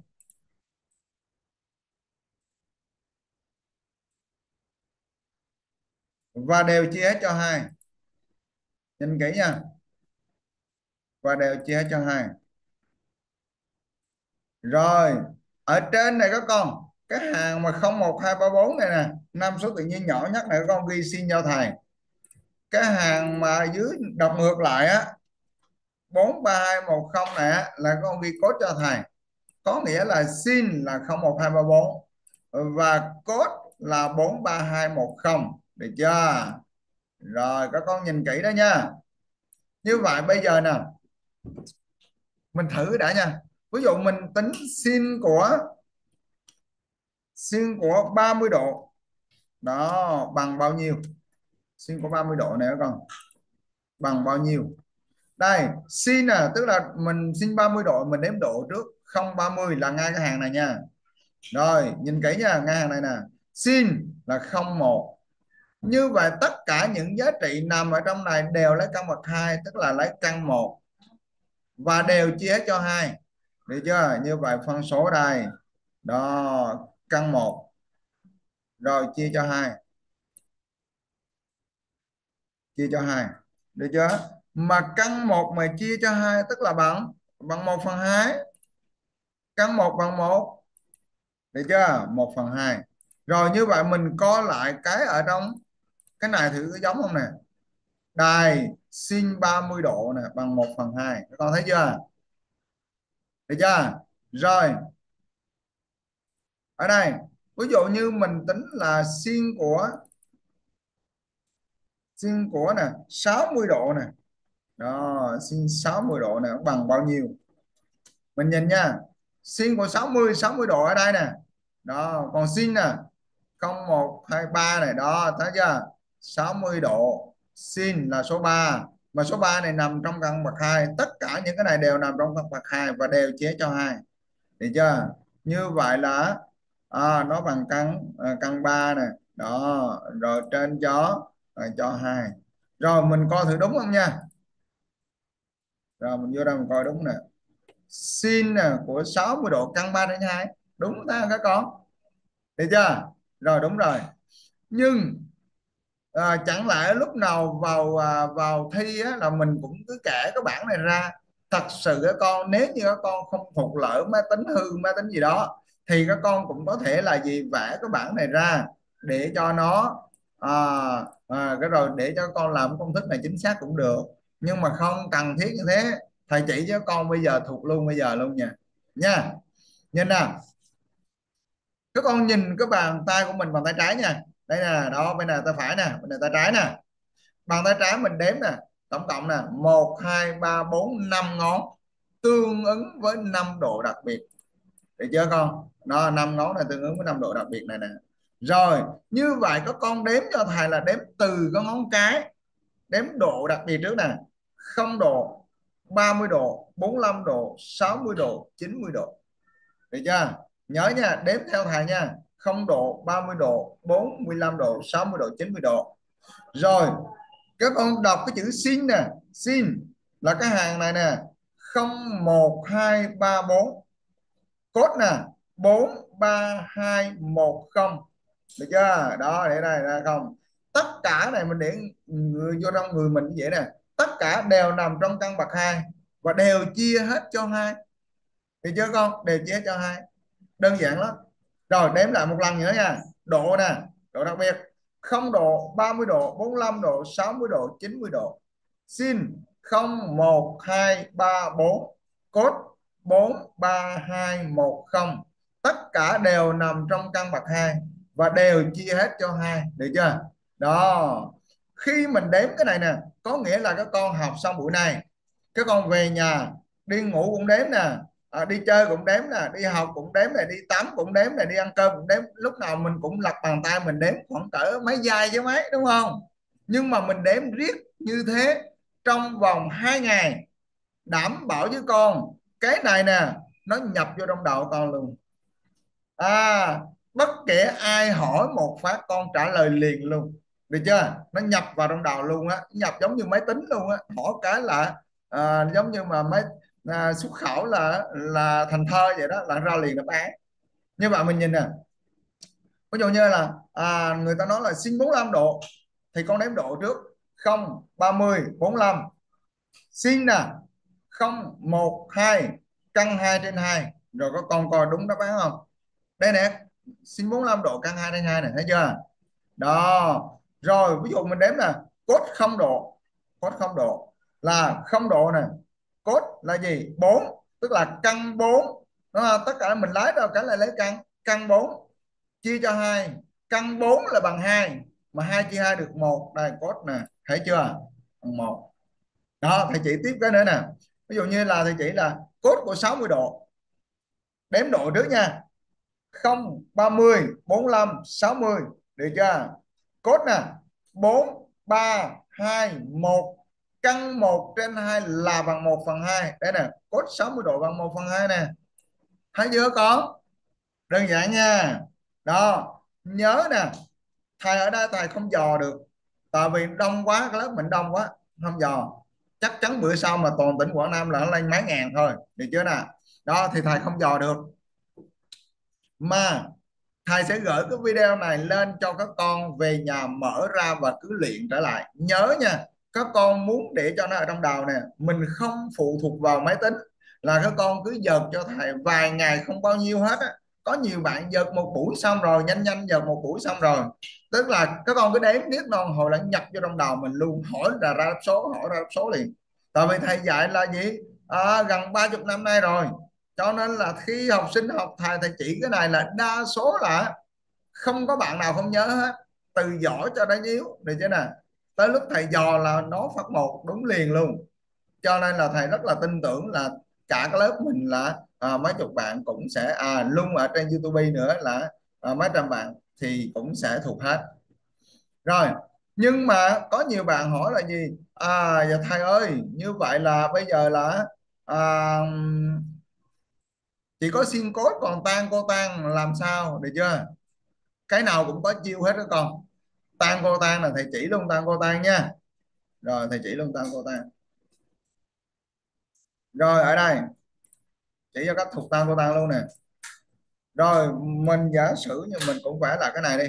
và đều chia hết cho hai. Nhìn kỹ nha, và đều chia hết cho hai. Rồi ở trên này các con, cái hàng mà không một hai ba bốn này nè, năm số tự nhiên nhỏ nhất này các con ghi xin cho thầy. Cái hàng mà ở dưới đọc ngược lại á, 4 3 2 1 0 này á, là con ghi code cho thầy. Có nghĩa là sin là không một hai ba bốn, và code là 4 3 2 1 0, được chưa? Rồi các con nhìn kỹ đó nha. Như vậy bây giờ nè, mình thử đã nha. Ví dụ mình tính sin của 30 độ đó bằng bao nhiêu? Sin của 30 độ này các con bằng bao nhiêu? Đây sin là tức là mình sin 30 độ, mình đếm độ trước, không 30 là ngay cái hàng này nha. Rồi nhìn kỹ nha, ngay hàng này nè, sin là không một. Như vậy tất cả những giá trị nằm ở trong này đều lấy căn bậc hai, tức là lấy căn một, và đều chia hết cho hai, được chưa? Như vậy phân số đây, đó căn một, rồi chia cho hai. chia cho hai, được chưa? Mà căn 1 mà chia cho 2 tức là bằng bằng 1/2. Căn 1 bằng 1, được chưa? 1/2. Rồi như vậy mình co lại cái ở trong cái này thử có giống không nè. Đài sin 30 độ nè bằng 1/2, các con thấy chưa? Được chưa? Rồi ở đây ví dụ như mình tính là sin của nè 60 độ nè, đó sin 60 độ nè bằng bao nhiêu? Mình nhìn nha, sin của 60 độ ở đây nè, đó còn sin nè 0 1 2 3 này, đó thấy chưa? 60 độ sin là số 3, mà số 3 này nằm trong căn bậc 2, tất cả những cái này đều nằm trong căn bậc 2 và đều chia cho 2, được chưa? Như vậy là nó bằng căn 3 này, đó rồi trên cho 2. Rồi mình coi thử đúng không nha. Rồi mình vô đây mình coi đúng nè, sin nè của 60 độ căn 3/2, đúng ta các con, được chưa? Rồi đúng rồi. Nhưng chẳng lẽ lúc nào vào thi á, là mình cũng cứ kể cái bảng này ra? Thật sự các con, nếu như các con không thuộc, lỡ máy tính hư máy tính gì đó, thì các con cũng có thể là gì, vẽ cái bảng này ra để cho nó à, cái rồi để cho con làm công thức này chính xác cũng được, nhưng mà không cần thiết như thế. Thầy chỉ cho con bây giờ thuộc luôn bây giờ luôn nha. Nhìn nào, các con nhìn cái bàn tay của mình, bàn tay trái nha, đây nè, đó bên này tay phải nè, bên này tay trái nè. Bàn tay trái mình đếm nè, tổng cộng nè 1 2 3 4 5 ngón, tương ứng với 5 độ đặc biệt, được chưa con? Đó, 5 ngón này tương ứng với 5 độ đặc biệt này nè. Rồi như vậy các con đếm cho thầy là đếm từ cái ngón cái, đếm độ đặc biệt trước nè: 0 độ, 30 độ, 45 độ, 60 độ, 90 độ, được chưa? Nhớ nha, đếm theo thầy nha: 0 độ, 30 độ, 45 độ, 60 độ, 90 độ. Rồi các con đọc cái chữ sin nè, sin là cái hàng này nè, 0 1 2 3 4, cốt nè 4 3 2 1 0, được chưa? Đó để đây ra không, tất cả này mình để người vô trong người mình như vậy nè, tất cả đều nằm trong căn bậc 2 và đều chia hết cho 2, được chưa con? Đều chia hết cho 2, đơn giản lắm. Rồi đếm lại một lần nữa nha. Độ nè, độ đặc biệt: 0 độ, 30 độ, 45 độ, 60 độ, 90 độ. Sin 0 1 2 3 4, cốt 4 3 2 1 0, tất cả đều nằm trong căn bậc 2 và đều chia hết cho 2, được chưa? Đó, khi mình đếm cái này nè, có nghĩa là các con học xong buổi này, các con về nhà đi ngủ cũng đếm nè, đi chơi cũng đếm nè, đi học cũng đếm nè, đi tắm cũng đếm nè, đi ăn cơm cũng đếm, lúc nào mình cũng lật bàn tay mình đếm khoảng cỡ mấy giây chứ mấy, đúng không? Nhưng mà mình đếm riết như thế trong vòng 2 ngày, đảm bảo với con cái này nè nó nhập vô trong đầu con luôn. à Bất kể ai hỏi một phát con trả lời liền luôn, được chưa? Nó nhập vào trong đầu luôn á, nhập giống như máy tính luôn á, hỏi cái là giống như mà máy xuất khẩu là thành thơ vậy đó, là ra liền đáp án. Như vậy mình nhìn nè, ví dụ như là người ta nói là sin 45 độ thì con đếm độ trước: 0 30 45. Sin nè 0 1 2, căn 2/2, rồi có con coi đúng đáp án không? Đây nè, sin 45 độ căn 2/2 này, thấy chưa? Đó. Rồi ví dụ mình đếm nè, cos 0 độ, cos 0 độ là 0 độ này, cos là gì? 4, tức là căn 4. Đó, tất cả mình lấy đâu cái là lấy căn 4 chia cho 2, căn 4 là bằng 2, mà 2 chia 2 được 1, đây cos nè, thấy chưa? Bằng 1. Đó, thầy chỉ tiếp cái nữa nè, ví dụ như là thầy chỉ là cos của 60 độ, đếm độ trước nha: 0 30 45 60, được chưa? Cốt nè 4 3 2 1, căn 1/2 là bằng 1/2, đây nè, cốt 60 độ bằng 1/2 nè, thấy chưa con? Đơn giản nha. Đó, nhớ nè, thầy ở đây thầy không dò được, tại vì đông quá, cái lớp mình đông quá, không dò. Chắc chắn bữa sau mà toàn tỉnh Quảng Nam là nó lên mấy ngàn thôi, được chưa nè? Đó thì thầy không dò được, mà thầy sẽ gửi cái video này lên cho các con về nhà mở ra và cứ luyện trở lại. Nhớ nha, các con muốn để cho nó ở trong đầu nè, mình không phụ thuộc vào máy tính, là các con cứ dợt cho thầy vài ngày không bao nhiêu hết á. Có nhiều bạn dợt một buổi xong rồi, nhanh nhanh dợt một buổi xong rồi, tức là các con cứ đếm biết non hồi là nhập vô trong đầu mình luôn, hỏi là ra đáp số, hỏi ra đáp số liền. Tại vì thầy dạy là gì, gần 30 năm nay rồi, cho nên là khi học sinh học thầy chỉ cái này là đa số là không có bạn nào không nhớ hết, từ giỏi cho đến yếu, được chưa nè. Tới lúc thầy dò là nó phát một đúng liền luôn. Cho nên là thầy rất là tin tưởng là cả cái lớp mình là mấy chục bạn cũng sẽ luôn ở trên YouTube nữa là mấy trăm bạn thì cũng sẽ thuộc hết rồi. Nhưng mà có nhiều bạn hỏi là gì, dạ thầy ơi, như vậy là bây giờ là à, chỉ có xin code còn tan cô tan làm sao, được chưa? Cái nào cũng có chiêu hết đó con. Tan cô tan là thầy chỉ luôn tan cô tan nha. Rồi thầy chỉ luôn tan cô tan. Rồi ở đây chỉ cho cách thuộc tan cô tan luôn nè. Rồi mình giả sử như mình cũng vẽ là cái này đi.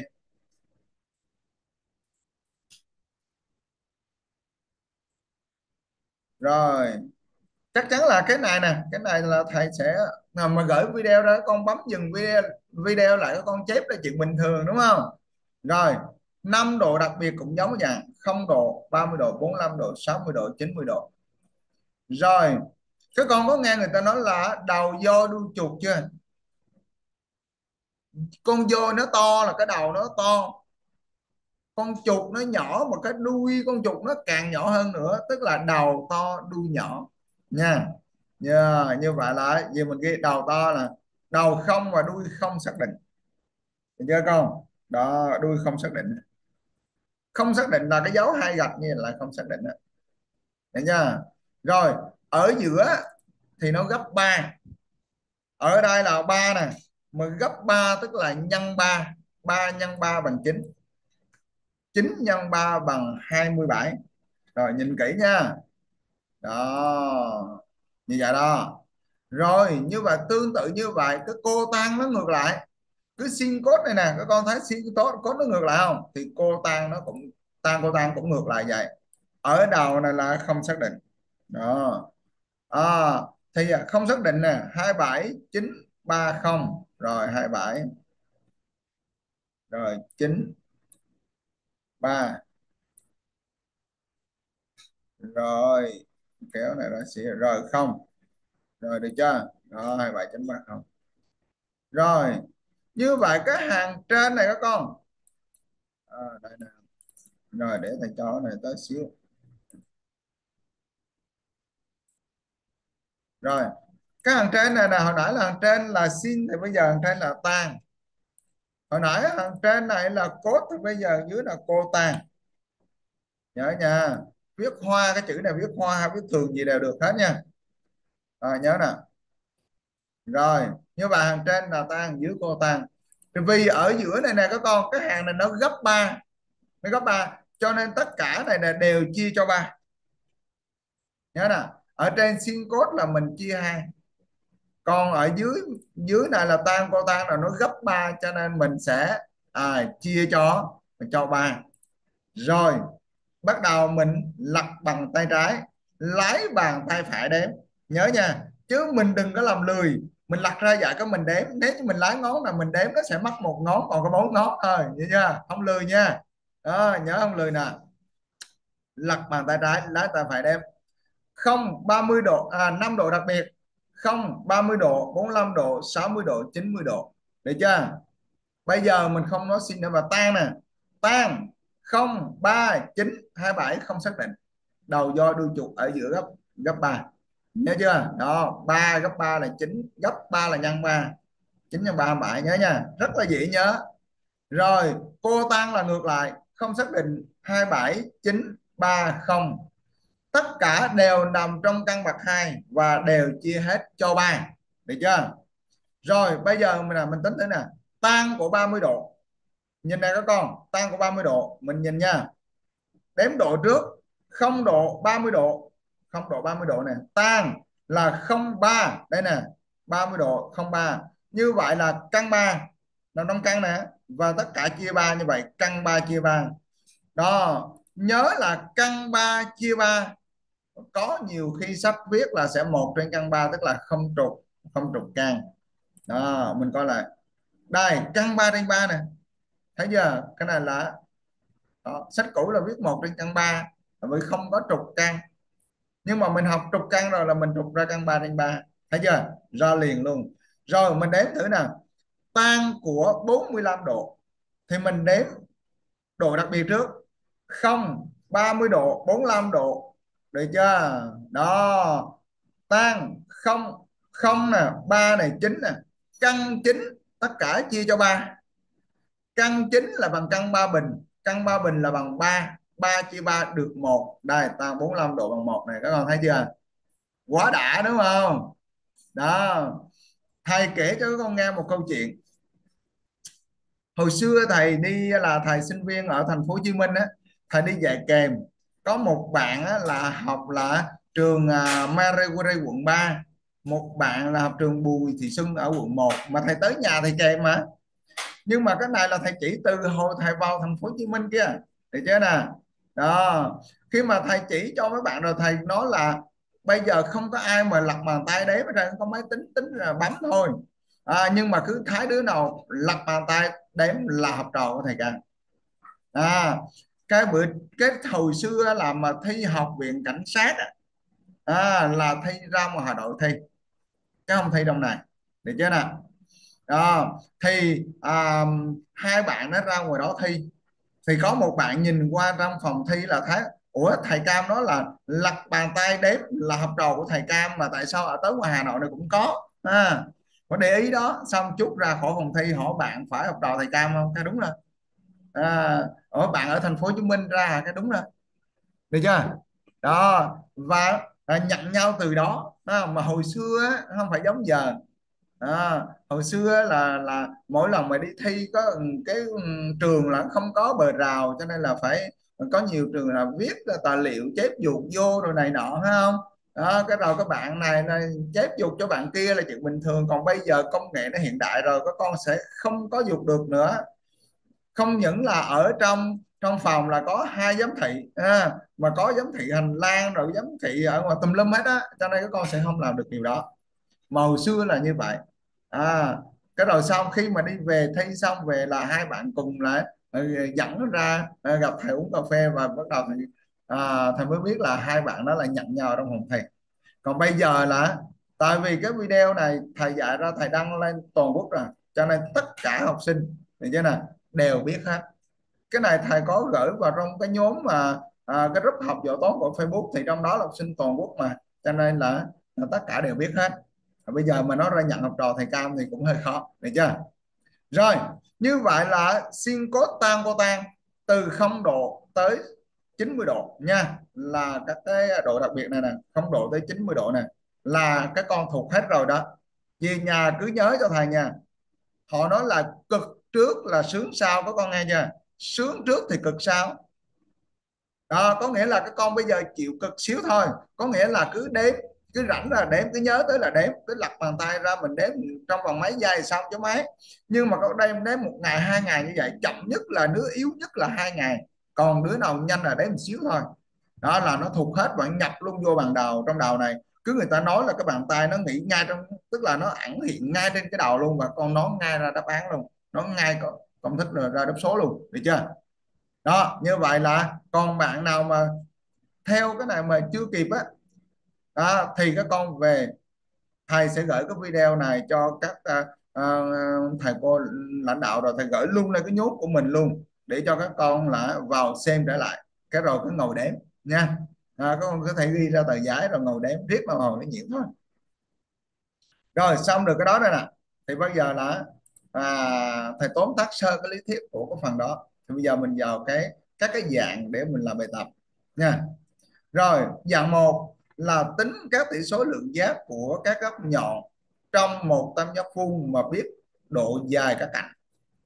Rồi chắc chắn là cái này nè, cái này là thầy sẽ mà gửi video đó con bấm dừng video lại, các con chép là chuyện bình thường đúng không? Rồi 5 độ đặc biệt cũng giống như vậy, 0 độ, 30 độ, 45 độ, 60 độ, 90 độ. Rồi các con có nghe người ta nói là đầu do đuôi chuột chưa? Con voi nó to là cái đầu nó to, con chuột nó nhỏ mà cái đuôi con chuột nó càng nhỏ hơn nữa, tức là đầu to đuôi nhỏ nha. Như vậy là gì, mình ghi đầu to là đầu không và đuôi không xác định, được chưa con? Đó, đuôi không xác định. Không xác định là cái dấu hai gạch như là không xác định đó. Được chưa? Rồi ở giữa thì nó gấp ba, ở đây là ba nè, mà gấp 3 tức là nhân ba, 3 nhân 3 bằng 9, 9 nhân 3 bằng 27. Rồi nhìn kỹ nha. Đó, như vậy đó. Rồi như vậy tương tự như vậy cái cô tan nó ngược lại, cứ sin code này nè, các con thấy sin code nó ngược lại không, thì cô tan nó cũng tan, cô tan cũng ngược lại vậy. Ở đầu này là không xác định đó. à, thì không xác định nè, 27 9 30, rồi 27 rồi 93, rồi kéo này ra xỉa rồi không, rồi được chưa? Rồi 27,30. Rồi như vậy cái hàng trên này các con, đây nè. Rồi để thầy cho cái này tới xíu. Rồi cái hàng trên này là hồi nãy là hàng trên là sin, thì bây giờ hàng trên là tan. Hồi nãy hàng trên này là cốt, thì bây giờ dưới là cô tan. Nhớ nha, viết hoa cái chữ này viết hoa hay viết thường gì đều được hết nha. Rồi nhớ nè. Rồi như vậy hàng trên là tan, dưới cô tan. Thì vì ở giữa này nè các con, cái hàng này nó gấp ba, nó gấp ba cho nên tất cả này là đều chia cho ba. Nhớ nè, ở trên sin code là mình chia hai, còn ở dưới dưới này là tan cô tan là nó gấp ba, cho nên mình sẽ chia cho mình cho ba. Rồi bắt đầu mình lật bằng tay trái, lấy bàn tay phải đếm. Nhớ nha, chứ mình đừng có làm lười, mình lật ra vậy có mình đếm, nếu như mình lấy ngón là mình đếm nó sẽ mất một ngón, còn có bốn ngón thôi, nhớ chưa? Không lười nha. Đó, nhớ không lười nè. Lật bàn tay trái lấy tay phải đếm. Không 30 độ, 5 độ đặc biệt, không 30 độ, 45 độ, 60 độ, 90 độ, được chưa? Bây giờ mình không nói xin nữa mà tan nè. Tan 0 3 9 27 không xác định, đầu do đuôi chuột ở giữa gấp gấp ba. Nhớ chưa? Đó, 3 gấp 3 là 9, gấp 3 là nhân 3, 9 nhân 3 27, nhớ nha, rất là dễ nhớ. Rồi cô tan là ngược lại, không xác định, 27 9 30, tất cả đều nằm trong căn bậc 2 và đều chia hết cho ba, được chưa? Rồi bây giờ mình tính thế nè, tan của 30 độ, nhìn này các con, tan của 30 độ mình nhìn nha, đếm độ trước, 0 độ 30 độ, 0 độ 30 độ này tan là 03, đây nè, 30 độ 03, như vậy là căn 3 nằm trong căn nè, và tất cả chia ba như vậy, căn 3 chia ba. Đó, nhớ là căn 3 chia ba, có nhiều khi sách viết là sẽ một trên căn ba, tức là không trục, không trục căn. Đó, mình coi lại đây, căn 3 trên 3 nè, thấy chưa, cái này là đó, sách cũ là viết một trên căn ba vì không có trục căn, nhưng mà mình học trục căn rồi là mình trục ra căn 3 trên 3, thấy chưa, ra liền luôn. Rồi mình đếm thử nào, tan của 45 độ thì mình đếm độ đặc biệt trước, không, 30 độ, 45 độ, được chưa. Đó, tan không, không nè, 3 này, 9 nè, căn 9 tất cả chia cho 3, căn 9 là bằng căn 3 bình, căn 3 bình là bằng 3, 3 chia 3 được 1, đây tan 45 độ bằng 1 này, các con thấy chưa, quá đã đúng không. Đó, thầy kể cho các con nghe một câu chuyện. Hồi xưa thầy đi là thầy sinh viên ở thành phố Hồ Chí Minh á, thầy đi dạy kèm, có một bạn á, là học là trường Marie Curie quận 3, một bạn là học trường Bùi Thị Xuân ở quận 1, mà thầy tới nhà thầy kèm mà. Nhưng mà cái này là thầy chỉ từ hồi thầy vào thành phố Hồ Chí Minh kia, được chưa nè. Đó, khi mà thầy chỉ cho mấy bạn rồi thầy nói là bây giờ không có ai mà lật bàn tay đếm, ra có máy tính tính là bấm thôi. Nhưng mà cứ thấy đứa nào lật bàn tay đếm là học trò của thầy cả. à, cái bữa cái hồi xưa là mà thi học viện cảnh sát là thi ra ngoài Hà Nội thi, chứ không thi trong này, được chưa nào. Đó thì hai bạn nó ra ngoài đó thi, thì có một bạn nhìn qua trong phòng thi là thấy, ủa thầy Cam nói là lật bàn tay đếm là học trò của thầy Cam, mà tại sao ở tới ngoài Hà Nội này cũng có để ý đó. Xong chút ra khỏi phòng thi hỏi bạn phải học trò thầy Cam không, cái đúng rồi. Ở bạn ở thành phố Hồ Chí Minh ra, cái đúng rồi, được chưa. Đó, và nhận nhau từ đó. Mà hồi xưa á, không phải giống giờ. Hồi xưa là mỗi lần mà đi thi có cái trường là không có bờ rào, cho nên là phải có nhiều trường là viết tài liệu chép dục vô rồi này nọ, phải không. Đó, cái rồi các bạn này chép dục cho bạn kia là chuyện bình thường. Còn bây giờ công nghệ nó hiện đại rồi, các con sẽ không có dục được nữa. Không những là ở trong trong phòng là có hai giám thị mà có giám thị hành lang rồi giám thị ở ngoài tùm lum hết á, cho nên các con sẽ không làm được điều đó. Mà hồi xưa là như vậy. à, cái rồi sau khi mà đi về thi xong về là hai bạn cùng lại dẫn nó ra gặp thầy uống cà phê, và bắt đầu thầy mới biết là hai bạn đó là nhận nhau trong phòng thi. Còn bây giờ là tại vì cái video này thầy dạy ra, thầy đăng lên toàn quốc rồi, cho nên tất cả học sinh thì thế này đều biết hết. Cái này thầy có gửi vào trong cái nhóm mà cái group học giỏi toán của Facebook, thì trong đó là học sinh toàn quốc mà, cho nên là tất cả đều biết hết. Bây giờ mà nói ra nhận học trò thầy Cam thì cũng hơi khó, được chưa. Rồi, như vậy là sin cos tan cotan từ 0 độ tới 90 độ nha, là các cái độ đặc biệt này nè, 0 độ tới 90 độ này là các con thuộc hết rồi đó. Về nhà cứ nhớ cho thầy nha. Họ nói là cực trước là sướng sau, có con nghe chưa, sướng trước thì cực sau. Đó, có nghĩa là các con bây giờ chịu cực xíu thôi, có nghĩa là cứ đếm, cứ rảnh là đếm, cứ nhớ tới là đếm, cứ lật bàn tay ra mình đếm trong vòng mấy giây xong chứ mấy. Nhưng mà có đây đếm một ngày 2 ngày như vậy, chậm nhất là đứa yếu nhất là 2 ngày, còn đứa nào nhanh là đếm một xíu thôi. Đó là nó thuộc hết và nhập luôn vô bàn đầu, trong đầu này. Cứ người ta nói là cái bàn tay nó nghĩ ngay trong, tức là nó ẩn hiện ngay trên cái đầu luôn, và con nói ngay ra đáp án luôn, nó ngay có công thức rồi ra đáp số luôn, được chưa. Đó, như vậy là còn bạn nào mà theo cái này mà chưa kịp thì các con về, thầy sẽ gửi cái video này cho các thầy cô lãnh đạo, rồi thầy gửi luôn lên cái nhóm của mình luôn, để cho các con là vào xem trở lại, cái rồi cứ ngồi đếm nha. Các con có thể ghi ra tờ giấy rồi ngồi đếm riết mà ngồi nó nhiều thôi. Rồi xong được cái đó rồi nè, thì bây giờ là thầy tóm tắt sơ cái lý thuyết của cái phần đó, thì bây giờ mình vào các cái dạng để mình làm bài tập nha. Rồi, dạng một là tính các tỷ số lượng giác của các góc nhọn trong một tam giác vuông mà biết độ dài các cạnh.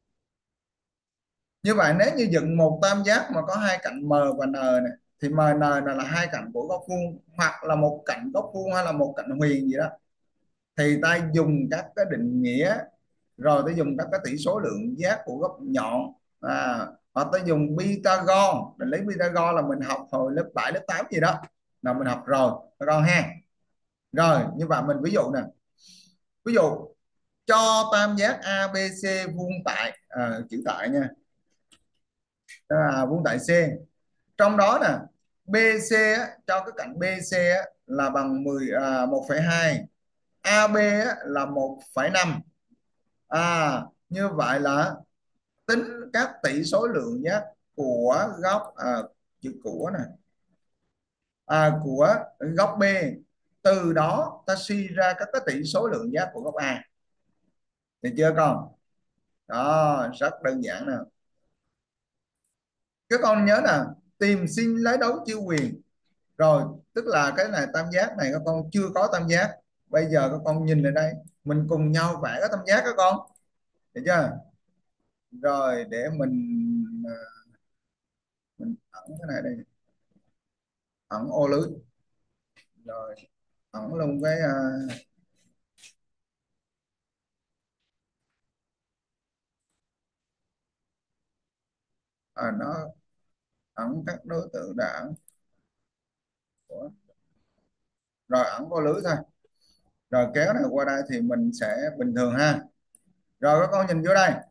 Như vậy nếu như dựng một tam giác mà có hai cạnh M và N này, thì MN là hai cạnh của góc vuông, hoặc là một cạnh góc vuông, hay là một cạnh huyền gì đó, thì ta dùng các cái định nghĩa rồi tôi dùng các cái tỷ số lượng giác của góc nhọn, hoặc tôi dùng Pythagore. Định lý Pythagore là mình học hồi lớp 7 lớp 8 gì đó, là mình học rồi các con ha. Rồi như vậy mình ví dụ nè, ví dụ cho tam giác ABC vuông tại, chữ tại nha, vuông tại C, trong đó nè BC á, cho cái cạnh BC á, là bằng 1,2, AB á, là 1,5. Như vậy là tính các tỷ số lượng giác của góc, chữ của này, của góc B, từ đó ta suy ra các cái tỷ số lượng giác của góc A. Được chưa con? Đó, rất đơn giản nè. Các con nhớ nè, tìm sinh lấy đấu chiêu quyền. Rồi tức là cái này tam giác này các con chưa có tam giác, bây giờ các con nhìn ở đây, mình cùng nhau vẽ cái tam giác các con, được chưa? Rồi để mình ẩn cái này đây, ẩn ô lưới, rồi ẩn luôn cái, nó ẩn các đối tượng đã ẩn. Ủa? Rồi ẩn ô lưới thôi, rồi kéo này qua đây thì mình sẽ bình thường ha. Rồi các con nhìn vô đây,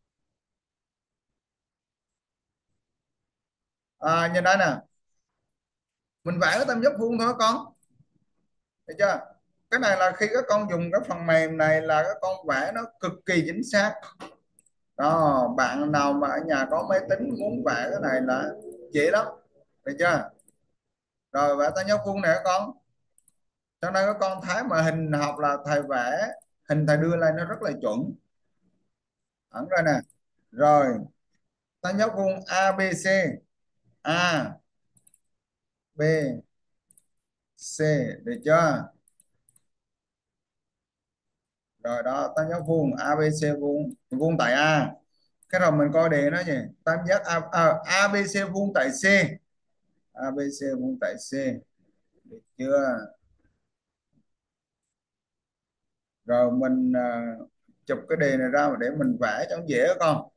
nhìn đây nè, mình vẽ cái tam giác vuông thôi các con, được chưa? Cái này là khi các con dùng cái phần mềm này là các con vẽ nó cực kỳ chính xác. Đó, bạn nào mà ở nhà có máy tính muốn vẽ cái này là dễ lắm, được chưa? Rồi vẽ tam giác vuông này các con, cho nên các con thấy mà hình học là thầy vẽ, hình thầy đưa lên nó rất là chuẩn, ẩn ra nè. Rồi tam giác vuông ABC, A B C, được chưa? Rồi đó, tam giác vuông ABC, vuông vuông tại A. Cái rồi mình coi đề nó gì, tam giác ABC vuông tại C, ABC vuông tại C, được chưa? Rồi mình chụp cái đề này ra để mình vẽ cho nó dễ con.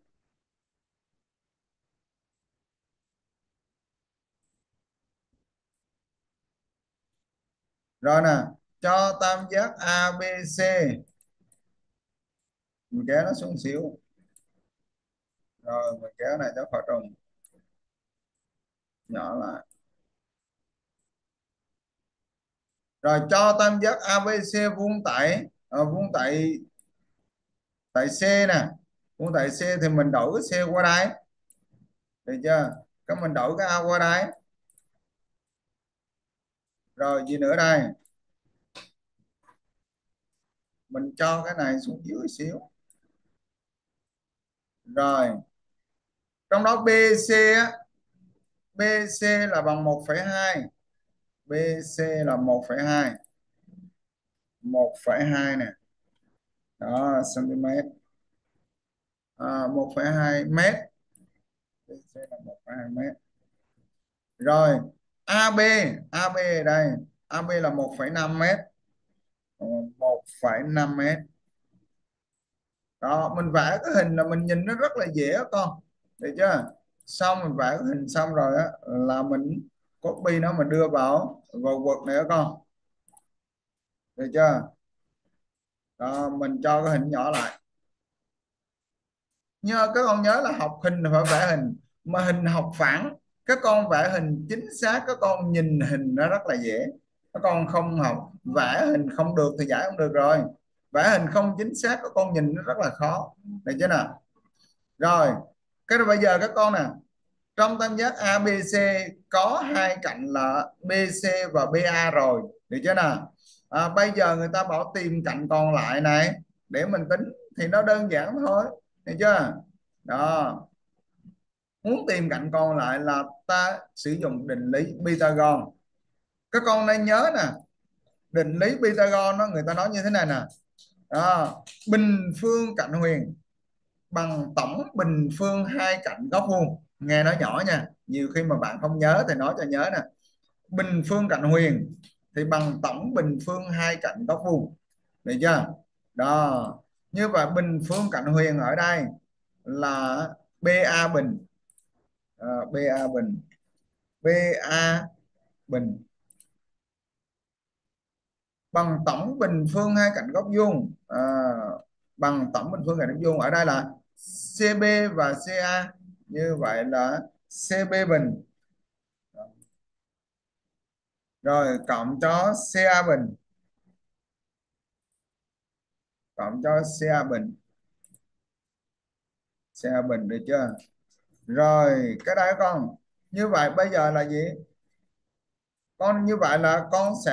Rồi nè, cho tam giác ABC, mình kéo nó xuống xíu, rồi mình kéo này cho khỏi trùng, nhỏ lại. Rồi cho tam giác ABC vuông tại, vuông tại tại C nè, vuông tại C thì mình đổi cái C qua đây, được chưa? Cái mình đổi cái A qua đây. Rồi gì nữa đây, mình cho cái này xuống dưới xíu. Rồi trong đó BC á, BC là bằng 1,2, BC là 1,2, 1,2 nè, đó cm, 1,2 mét, BC là 1,2 mét. Rồi AB, AB ở đây, AB là 1,5 mét, 1,5 mét. Đó mình vẽ cái hình là mình nhìn nó rất là dễ đó con, được chưa? Xong mình vẽ cái hình xong rồi á là mình copy nó, mình đưa vào Word này đó con, được chưa? Đó, mình cho cái hình nhỏ lại. Nhớ các con nhớ là học hình là phải vẽ hình, mà hình học phẳng, các con vẽ hình chính xác, các con nhìn hình nó rất là dễ. Các con không học vẽ hình không được thì giải không được rồi, vẽ hình không chính xác các con nhìn nó rất là khó, được chưa nào? Rồi cái rồi bây giờ các con nè, trong tam giác ABC có hai cạnh là BC và BA rồi, được chưa nào? Bây giờ người ta bảo tìm cạnh còn lại này để mình tính, thì nó đơn giản thôi, được chưa? Đó, muốn tìm cạnh còn lại là ta sử dụng định lý Pythagore. Các con nên nhớ nè, định lý Pythagore nó người ta nói như thế này nè. Đó, bình phương cạnh huyền bằng tổng bình phương hai cạnh góc vuông. Nghe nó nhỏ nha, nhiều khi mà bạn không nhớ thì nói cho nhớ nè. Bình phương cạnh huyền thì bằng tổng bình phương hai cạnh góc vuông, được chưa? Đó, Như vậy bình phương cạnh huyền ở đây là BA bình. BA bình, BA bình bằng tổng bình phương hai cạnh góc vuông, bằng tổng bình phương cạnh góc vuông ở đây là CB và CA. Như vậy là CB bình rồi cộng cho CA bình, cộng cho CA bình, CA bình được chưa? Rồi cái đây con, như vậy bây giờ là gì? Con như vậy là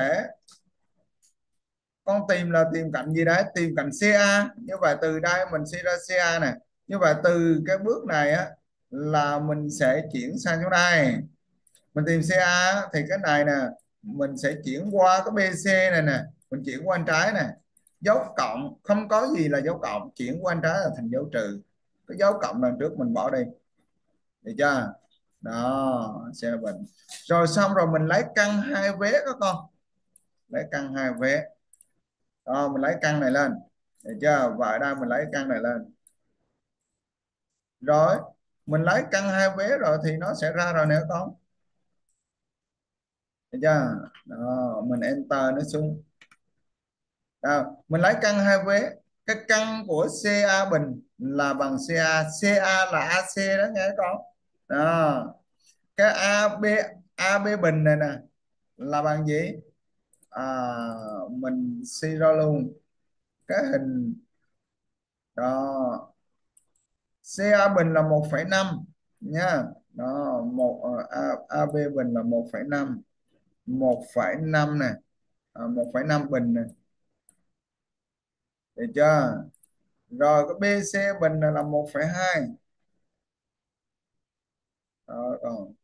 con tìm là tìm cạnh gì đấy, tìm cạnh CA. Như vậy từ đây mình suy ra CA này. Như vậy từ cái bước này á là mình sẽ chuyển sang chỗ đây, mình tìm CA á, thì cái này nè mình sẽ chuyển qua cái BC này nè, mình chuyển qua bên trái này, dấu cộng không có gì là dấu cộng, chuyển qua bên trái là thành dấu trừ, cái dấu cộng lần trước mình bỏ đi, được chưa? Đó, xe bình. Rồi xong rồi mình lấy căn hai vế các con, lấy căn hai vế. Đó, mình lấy căn này lên, được chưa? Và ở đây mình lấy căn này lên. Rồi mình lấy căn hai vế rồi thì nó sẽ ra rồi nè con, được chưa? Đó, mình enter nó xuống. Đó, mình lấy căn hai vế, cái căn của CA bình là bằng CA, CA là AC đó nghe con. Đó, cái AB bình này nè là bằng gì? à, mình suy ra luôn cái hình đó. CA bình là 1,5 nha. Đó, AB bình là 1,5, 1,5 nè, 1,5 bình nè, được chưa? Rồi cái BC bình là 1,2. Đó, còn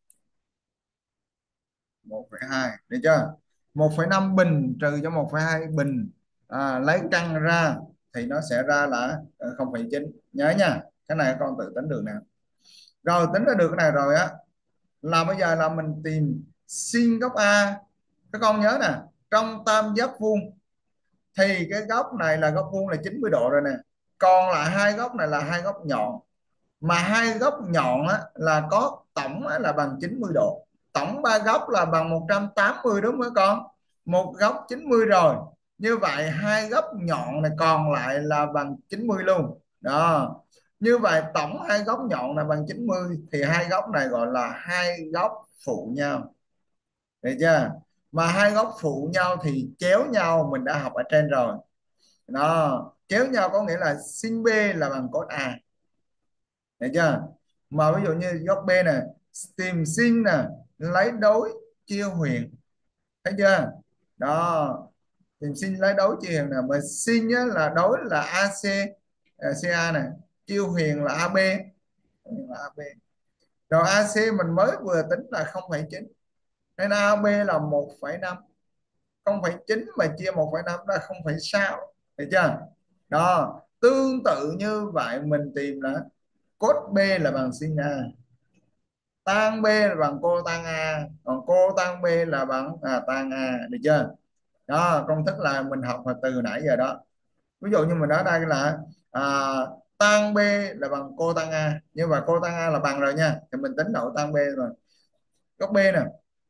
1,2 được chưa? 1,5 bình trừ cho 1,2 bình, lấy căn ra thì nó sẽ ra là 0,9, nhớ nha, cái này con tự tính được nè. Rồi tính ra được cái này rồi á, là bây giờ là mình tìm sin góc A. Các con nhớ nè, trong tam giác vuông thì cái góc này là góc vuông là 90 độ rồi nè, còn lại hai góc này là hai góc nhọn, mà hai góc nhọn á, là có tổng á, là bằng 90 độ, tổng ba góc là bằng 180 đúng không con? Một góc 90 rồi, như vậy hai góc nhọn này còn lại là bằng 90 luôn đó. Như vậy tổng hai góc nhọn là bằng 90 thì hai góc này gọi là hai góc phụ nhau, được chưa? Mà hai góc phụ nhau thì chéo nhau mình đã học ở trên rồi đó, chéo nhau có nghĩa là sin B là bằng cos A, được chưa? Mà ví dụ như góc B nè, tìm sin nè, lấy đối chia huyền, thấy chưa? Đó, tìm sin lấy đối chia huyền nè, mà sin á, là đối là AC, CA này, chia huyền là AB, là AB. Rồi AC mình mới vừa tính là 0,9 nên AB là 1,5, 0,9 mà chia 1,5 là 0,6, được chưa? Đó, tương tự như vậy mình tìm là cos B là bằng sin A, tan B là bằng cô tan A, còn cô tan B là bằng tan A, được chưa? Đó, công thức là mình học mà từ nãy giờ đó. Ví dụ như mình nói đây là à, tan B là bằng cô tan A, nhưng mà cô tan A là bằng rồi nha, thì mình tính độ tan B rồi. Góc B nè,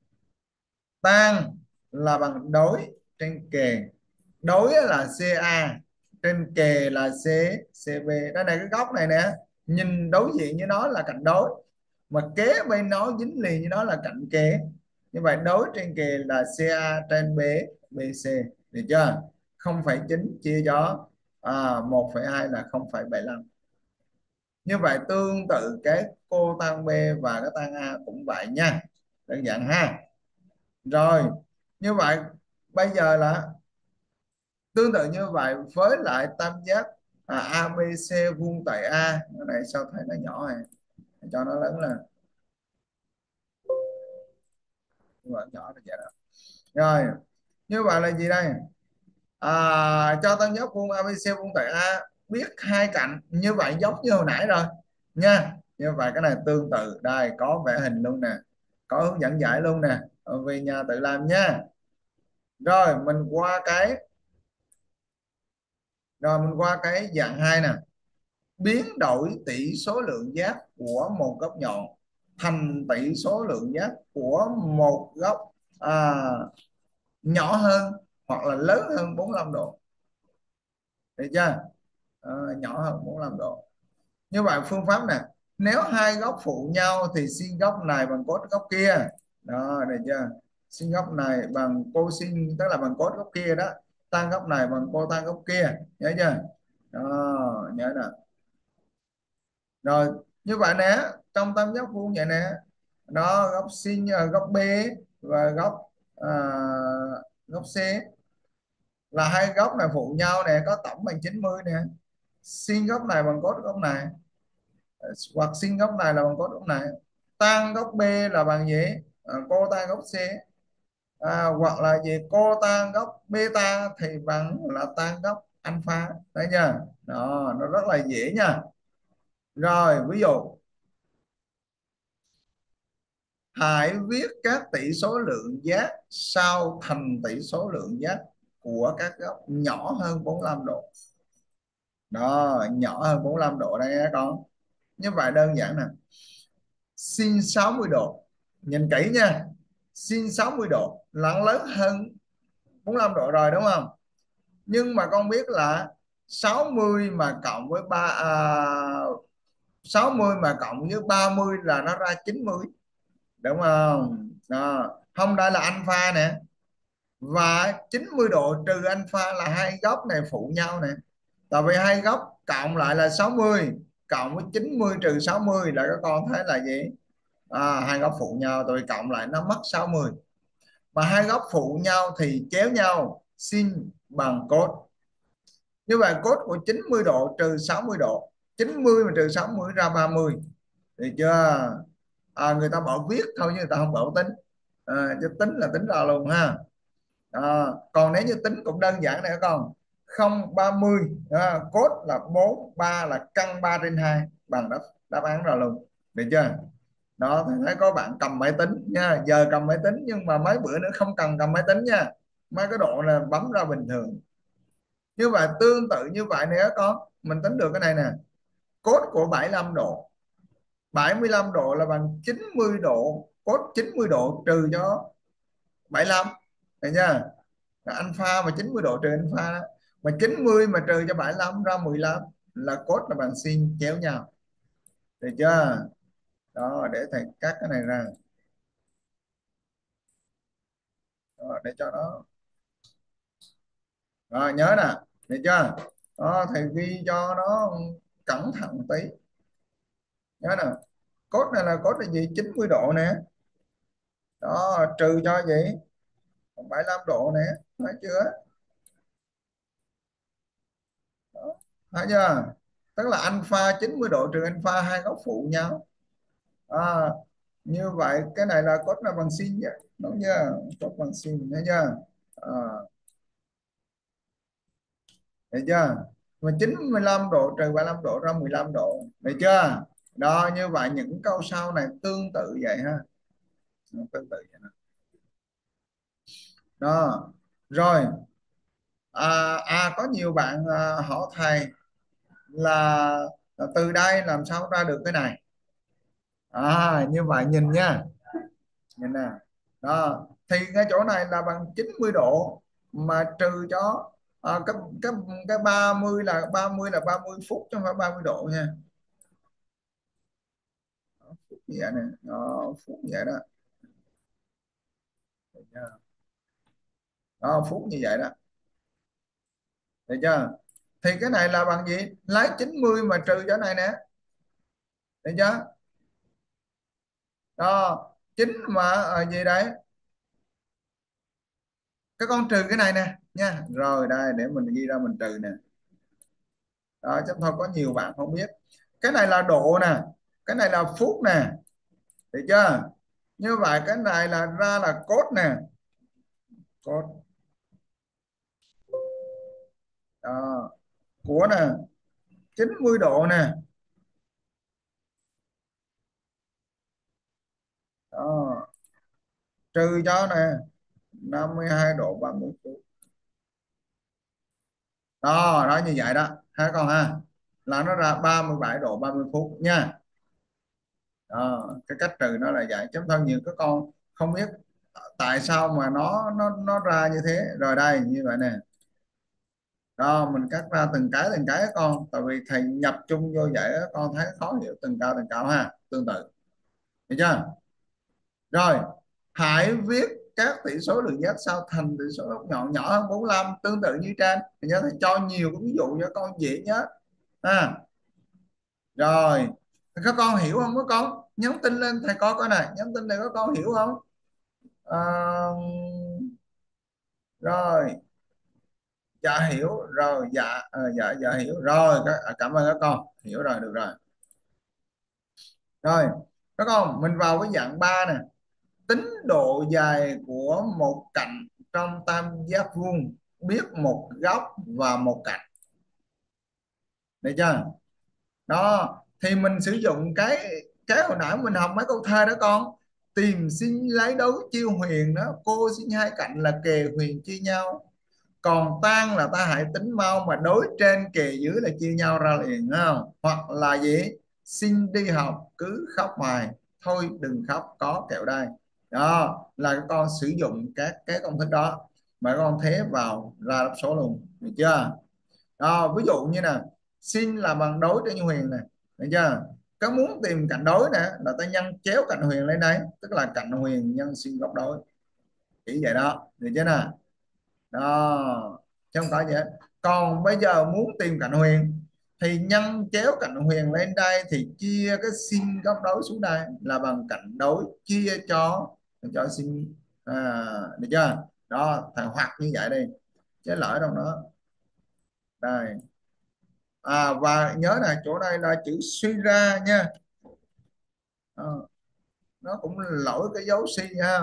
tan là bằng đối trên kề, đối là CA, trên kề là CB. Đây này, cái góc này nè, nhìn đối diện với nó là cạnh đối, mà kế bên nó dính liền với nó là cạnh kề, như vậy đối trên kề là CA trên BC, được chưa? 0,9 chia cho 1,2 là 0,75. Như vậy tương tự cái cô tan B và cái tan A cũng vậy nha, đơn giản ha. Rồi như vậy bây giờ là tương tự như vậy với lại tam giác ABC vuông tại A. Cái này sao thấy nó nhỏ này, cho nó lớn lên, nhưng mà nhỏ là vậy đó. Rồi như vậy là gì đây? Cho tam giác vuông ABC vuông tại A biết hai cạnh, như vậy giống như hồi nãy rồi nha. Như vậy cái này tương tự đây, có vẽ hình luôn nè, có hướng dẫn giải luôn nè, về nhà tự làm nha. Rồi mình qua cái Rồi mình qua cái dạng 2 nè, biến đổi tỷ số lượng giác của một góc nhọn thành tỷ số lượng giác của một góc à, nhỏ hơn hoặc là lớn hơn 45 độ, được chưa? Nhỏ hơn 45 độ. Như vậy phương pháp này, nếu hai góc phụ nhau thì sin góc này bằng cos góc kia. Đó, được chưa? Sin góc này bằng cosin, tức là bằng cos góc kia đó. Tan góc này bằng cotan góc kia, nhớ chưa? Đó, nhớ nè. Rồi, như vậy nè, trong tam giác vuông vậy nè, đó, góc sin góc B và à, góc C là hai góc này phụ nhau nè, có tổng bằng 90 nè. Sin góc này bằng cos góc này, hoặc sin góc này là bằng cos góc này. Tan góc B là bằng gì? Cô tan góc C. Hoặc là gì, cô tan góc beta thì bằng là tan góc alpha, thấy chưa? Đó, nó rất là dễ nha. Rồi ví dụ hãy viết các tỷ số lượng giác sao thành tỷ số lượng giác của các góc nhỏ hơn 45 độ. Đó, nhỏ hơn 45 độ đây các con. Như vậy đơn giản nè, sin 60 độ, nhìn kỹ nha, sin 60 độ là lớn hơn 45 độ rồi đúng không? Nhưng mà con biết là 60 mà cộng với 60 mà cộng với 30 là nó ra 90, đúng không? Đó. Không, đây là alpha nè, và 90 độ trừ alpha là hai góc này phụ nhau nè. Tại vì hai góc cộng lại là 60, cộng với 90 trừ 60 là các con thấy là gì? Hai góc phụ nhau, tôi cộng lại nó mất 60. Mà hai góc phụ nhau thì chéo nhau, sin bằng cos. Như vậy cos của 90 độ trừ 60 độ, 90 mà trừ 60 ra 30, được chưa? Người ta bảo viết thôi chứ người ta không bảo tính, chứ tính là tính ra luôn ha. Còn nếu như tính cũng đơn giản này con, không 30, cos là 4, 3 là căn 3 trên 2 bằng đáp án ra luôn, được chưa? Đó, thì thấy có bạn cầm máy tính nha, giờ cầm máy tính nhưng mà mấy bữa nữa không cần cầm máy tính nha, mấy cái độ là bấm ra bình thường. Như vậy tương tự như vậy nữa con, mình tính được cái này nè, cos của 75 độ, 75 độ là bằng 90 độ, cos 90 độ trừ cho 75, thấy chưa? Alpha mà 90 độ trừ alpha đó. Mà 90 mà trừ cho 75 ra 15 là cos là bằng sin chéo nhau, được chưa? Đó, để thầy cắt cái này ra. Đó, để cho nó, rồi nhớ nè, được chưa? Đó, thầy ghi cho nó cẩn thận tí, nhớ nè, cos này là cos là gì, 90 độ nè, đó trừ cho gì, 75 độ nè, thấy chưa? Đó, thấy chưa? Tức là alpha 90 độ trừ alpha hai góc phụ nhau. à, Như vậy cái này là cos là bằng sin nhé, đúng chưa? Cos bằng sin, thấy chưa? à, Thấy chưa? Mà 95 độ trừ 35 độ ra 15 độ, được chưa? Đó, như vậy những câu sau này tương tự vậy ha, tương tự vậy đó. Đó. Rồi, có nhiều bạn hỏi thầy là từ đây làm sao ra được cái này. Như vậy nhìn nha, nhìn nè, đó thì cái chỗ này là bằng 90 độ mà trừ cho cái cái cái 30 là 30 phút chứ không phải 30 độ nha. Phút như vậy nè, đó, phút như vậy đó. Được chưa? Đó, phút như vậy đó, được chưa? Thì cái này là bằng gì, lấy 90 mà trừ chỗ này nè, được chưa? Đó, chín mà gì đấy, cái con trừ cái này nè nha. Rồi đây để mình ghi ra mình trừ nè. Đó, chắc thôi có nhiều bạn không biết, cái này là độ nè, cái này là phút nè, được chưa? Như vậy cái này là ra là cos nè, cos đó, của nè 90 độ nè, đó, trừ cho nè 52 độ 30 phút. Đó như vậy đó ha con ha, là nó ra 37 độ 30 phút nha. Đó, cái cách trừ nó là vậy, chấm thân nhiều các con không biết tại sao mà nó ra như thế. Rồi đây như vậy nè, đó mình cắt ra từng cái các con, tại vì thầy nhập chung vô vậy á, con thấy khó hiểu từng cao ha, tương tự, được chưa? Rồi hãy viết các tỷ số lượng giác sau thành tỷ số góc nhọn nhỏ hơn 45 tương tự như trên. Thì nhớ thầy cho nhiều cái ví dụ cho con dễ nhớ ha. Rồi các con hiểu không, các con nhắn tin lên thầy coi này, nhắn tin này các con hiểu không? À, rồi dạ hiểu rồi, dạ hiểu rồi, cảm ơn các con hiểu rồi, được rồi. Rồi các con mình vào cái dạng 3 nè, tính độ dài của một cạnh trong tam giác vuông, biết một góc và một cạnh, được chưa? Đó thì mình sử dụng cái hồi nãy mình học mấy câu thơ đó con, tìm xin lấy đấu chiêu huyền đó, cô xin hai cạnh là kề huyền chia nhau, còn tan là ta hãy tính mau, mà đối trên kề dưới là chia nhau ra liền, đúng không? Hoặc là gì, xin đi học cứ khóc hoài, thôi đừng khóc có kẹo đây. Đó là các con sử dụng các cái công thức đó mà các con thế vào ra đáp số luôn, được chưa? Đó, ví dụ như là sin là bằng đối trên huyền này, được chưa? Các muốn tìm cạnh đối nè là ta nhân chéo cạnh huyền lên đây, tức là cạnh huyền nhân sin góc đối, chỉ vậy đó, được chưa nào? Đó chứ không có gì hết. Còn bây giờ muốn tìm cạnh huyền thì nhân chéo cạnh huyền lên đây, thì chia cái sin góc đối xuống đây là bằng cạnh đối chia cho sin, được chưa? Đó thằng hoặc như vậy đi, chứ lỡ trong đó đây. Và nhớ này, chỗ này là chữ suy ra nha. Ờ, nó cũng lỗi cái dấu suy nha.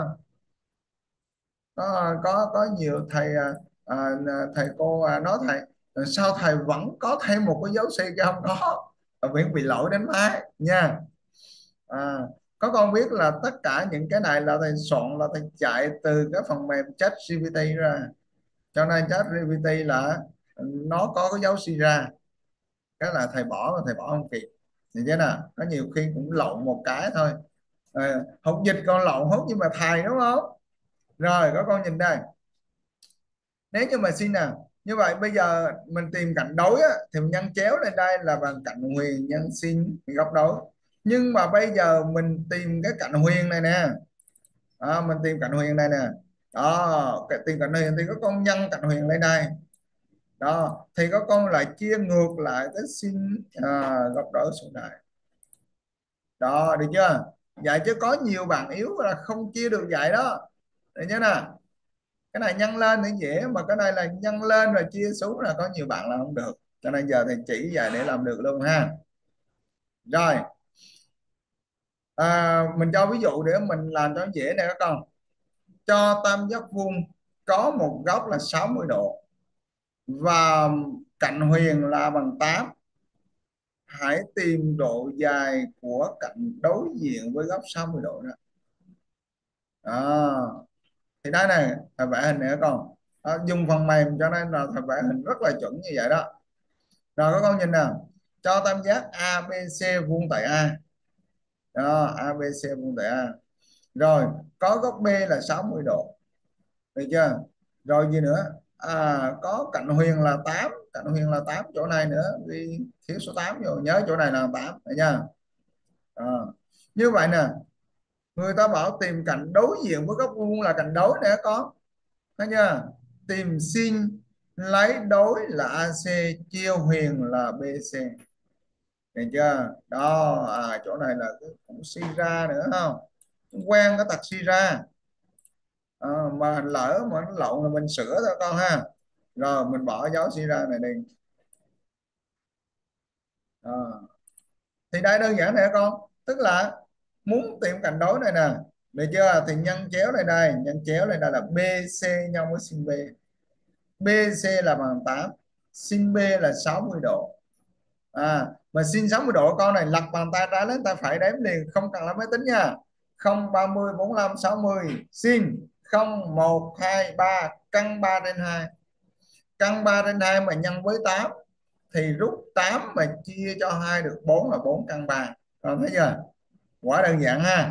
Có nhiều thầy thầy cô nói thầy, sao thầy vẫn có thêm một cái dấu suy chứ không có, Viễn bị lỗi đến máy nha. à, có con biết là tất cả những cái này là thầy soạn, là thầy chạy từ cái phần mềm ChatGPT ra, cho nên ChatGPT là nó có cái dấu suy ra, cái là thầy bỏ mà thầy bỏ không kịp, thì thế nào có nhiều khi cũng lộn một cái thôi. Học dịch còn lộn hốt nhưng mà thầy đúng không? Rồi có con nhìn đây, nếu như mà xin nào như vậy bây giờ mình tìm cạnh đối á, thì mình nhân chéo lên đây là bằng cạnh huyền nhân sin góc đối. Nhưng mà bây giờ mình tìm cái cạnh huyền này nè, mình tìm cạnh huyền này nè, đó cái tìm cạnh huyền thì có con nhân cạnh huyền lên đây, đó thì có con lại chia ngược lại cái sin góc đối xuống này. Đó được chưa? Vậy chứ có nhiều bạn yếu là không chia được vậy đó, được chưa nào? Cái này nhân lên thì dễ, mà cái này là nhân lên rồi chia xuống là có nhiều bạn là không được, cho nên giờ thì chỉ vậy để làm được luôn ha. Rồi mình cho ví dụ để mình làm cho dễ nè các con. Cho tam giác vuông có một góc là 60 độ và cạnh huyền là bằng 8, hãy tìm độ dài của cạnh đối diện với góc 60 độ đó. Đó thì đây này, thầy vẽ hình này các con. Dùng phần mềm cho nên là thầy vẽ hình rất là chuẩn như vậy đó. Rồi các con nhìn nào, cho tam giác ABC vuông tại A, đó ABC vuông tại A, rồi có góc B là 60 độ, được chưa? Rồi gì nữa, có cạnh huyền là 8, cạnh huyền là 8 chỗ này nữa, đi thiếu số 8 vô, nhớ chỗ này là 8, được chưa? Như vậy nè, người ta bảo tìm cạnh đối diện với góc vuông là cạnh đối nè con, thấy chưa? Tìm sin lấy đối là AC chia huyền là BC, được chưa? Đó chỗ này là cũng suy ra nữa không, quen cái tật suy ra. Mà lỡ mà nó lộn là mình sửa thôi con ha. Rồi mình bỏ dấu suy ra này đi. Đó. Thì đây đơn giản này con, tức là muốn tìm cạnh đối này nè, được chưa? Thì nhân chéo lên đây, nhân chéo lên đây là BC nhân với sin B, BC là bằng 8, sin B là 60 độ. Mà sin 60 độ con này lật bàn tay trái lên tay phải đếm liền, không cần làm máy tính nha. 0 30 45 60, sin 0 1 2 3 căn 3 trên 2. Căn 3 trên 2 mà nhân với 8 thì rút 8 mà chia cho 2 được 4 là 4 căn 3. Còn thấy chưa? Quá đơn giản ha.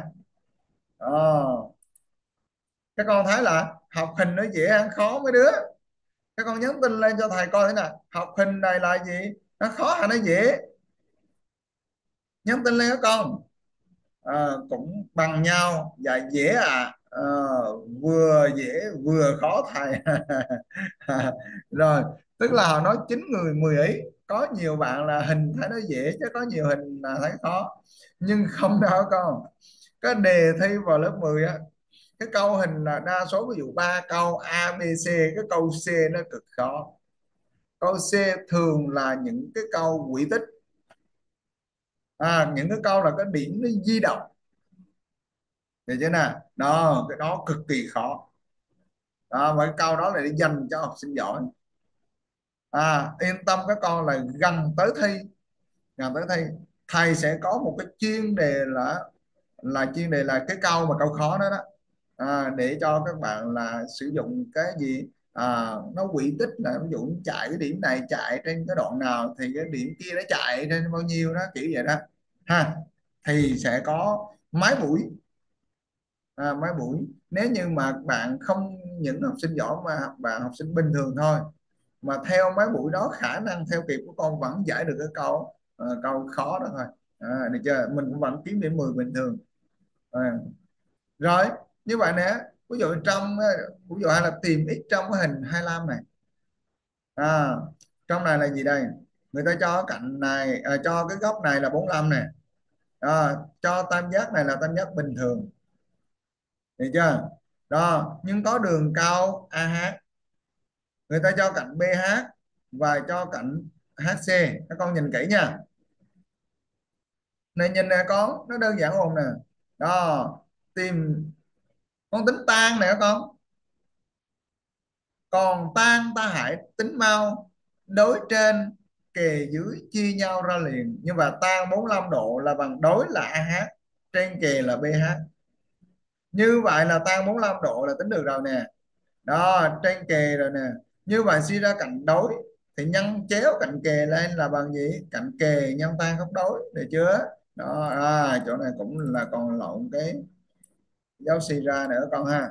Các con thấy là học hình nó dễ ăn khó mấy đứa. Các con nhắn tin lên cho thầy coi thế nào, học hình này là gì, nó khó hay nó dễ? Nhắn tin lên các con. Cũng bằng nhau và dễ à. Vừa dễ vừa khó thầy. Rồi, tức là họ nói 9 người 10 ý, có nhiều bạn là hình thấy nó dễ chứ có nhiều hình là thấy khó, nhưng không đâu con. Cái đề thi vào lớp 10 á, cái câu hình là đa số, ví dụ ba câu A B C, cái câu C nó cực khó. Câu C thường là những cái câu quỹ tích, những cái câu là cái điểm nó di động, được chưa nào? Đó, cái đó cực kỳ khó. Và cái câu đó là để dành cho học sinh giỏi. Yên tâm các con, là gần tới thi thầy sẽ có một cái chuyên đề là chuyên đề là cái câu mà câu khó đó đó. Để cho các bạn là sử dụng cái gì, nó quỹ tích, là ví dụ chạy cái điểm này chạy trên cái đoạn nào thì cái điểm kia nó chạy trên bao nhiêu đó, kiểu vậy đó ha. Thì sẽ có mấy buổi, mấy buổi. Nếu như mà bạn không, những học sinh giỏi mà bạn học sinh bình thường thôi, mà theo mấy buổi đó khả năng theo kịp của con vẫn giải được cái câu khó đó thôi. Được chưa? Mình cũng vẫn kiếm điểm 10 bình thường. à, Rồi, như vậy nè, ví dụ trong ví dụ hay là tìm x trong cái hình 25 này. à, Trong này là gì đây? Người ta cho cạnh này, cho cái góc này là 45 này. Cho tam giác này là tam giác bình thường, được chưa? Đó, nhưng có đường cao AH, người ta cho cạnh BH và cho cạnh HC. Các con nhìn kỹ nha. Này nhìn nè con, nó đơn giản không nè. Đó, tìm, con tính tan nè các con. Còn tan ta hãy tính mau, đối trên kề dưới chia nhau ra liền. Nhưng mà tan 45 độ là bằng đối là AH, trên kề là BH. Như vậy là tan 45 độ là tính được rồi nè. Đó, trên kề rồi nè. Như vậy suy ra cạnh đối thì nhân chéo cạnh kề lên là bằng gì? Cạnh kề nhân tan góc đối, được chưa? Đó, chỗ này cũng là còn lộn cái dấu suy ra nữa con ha.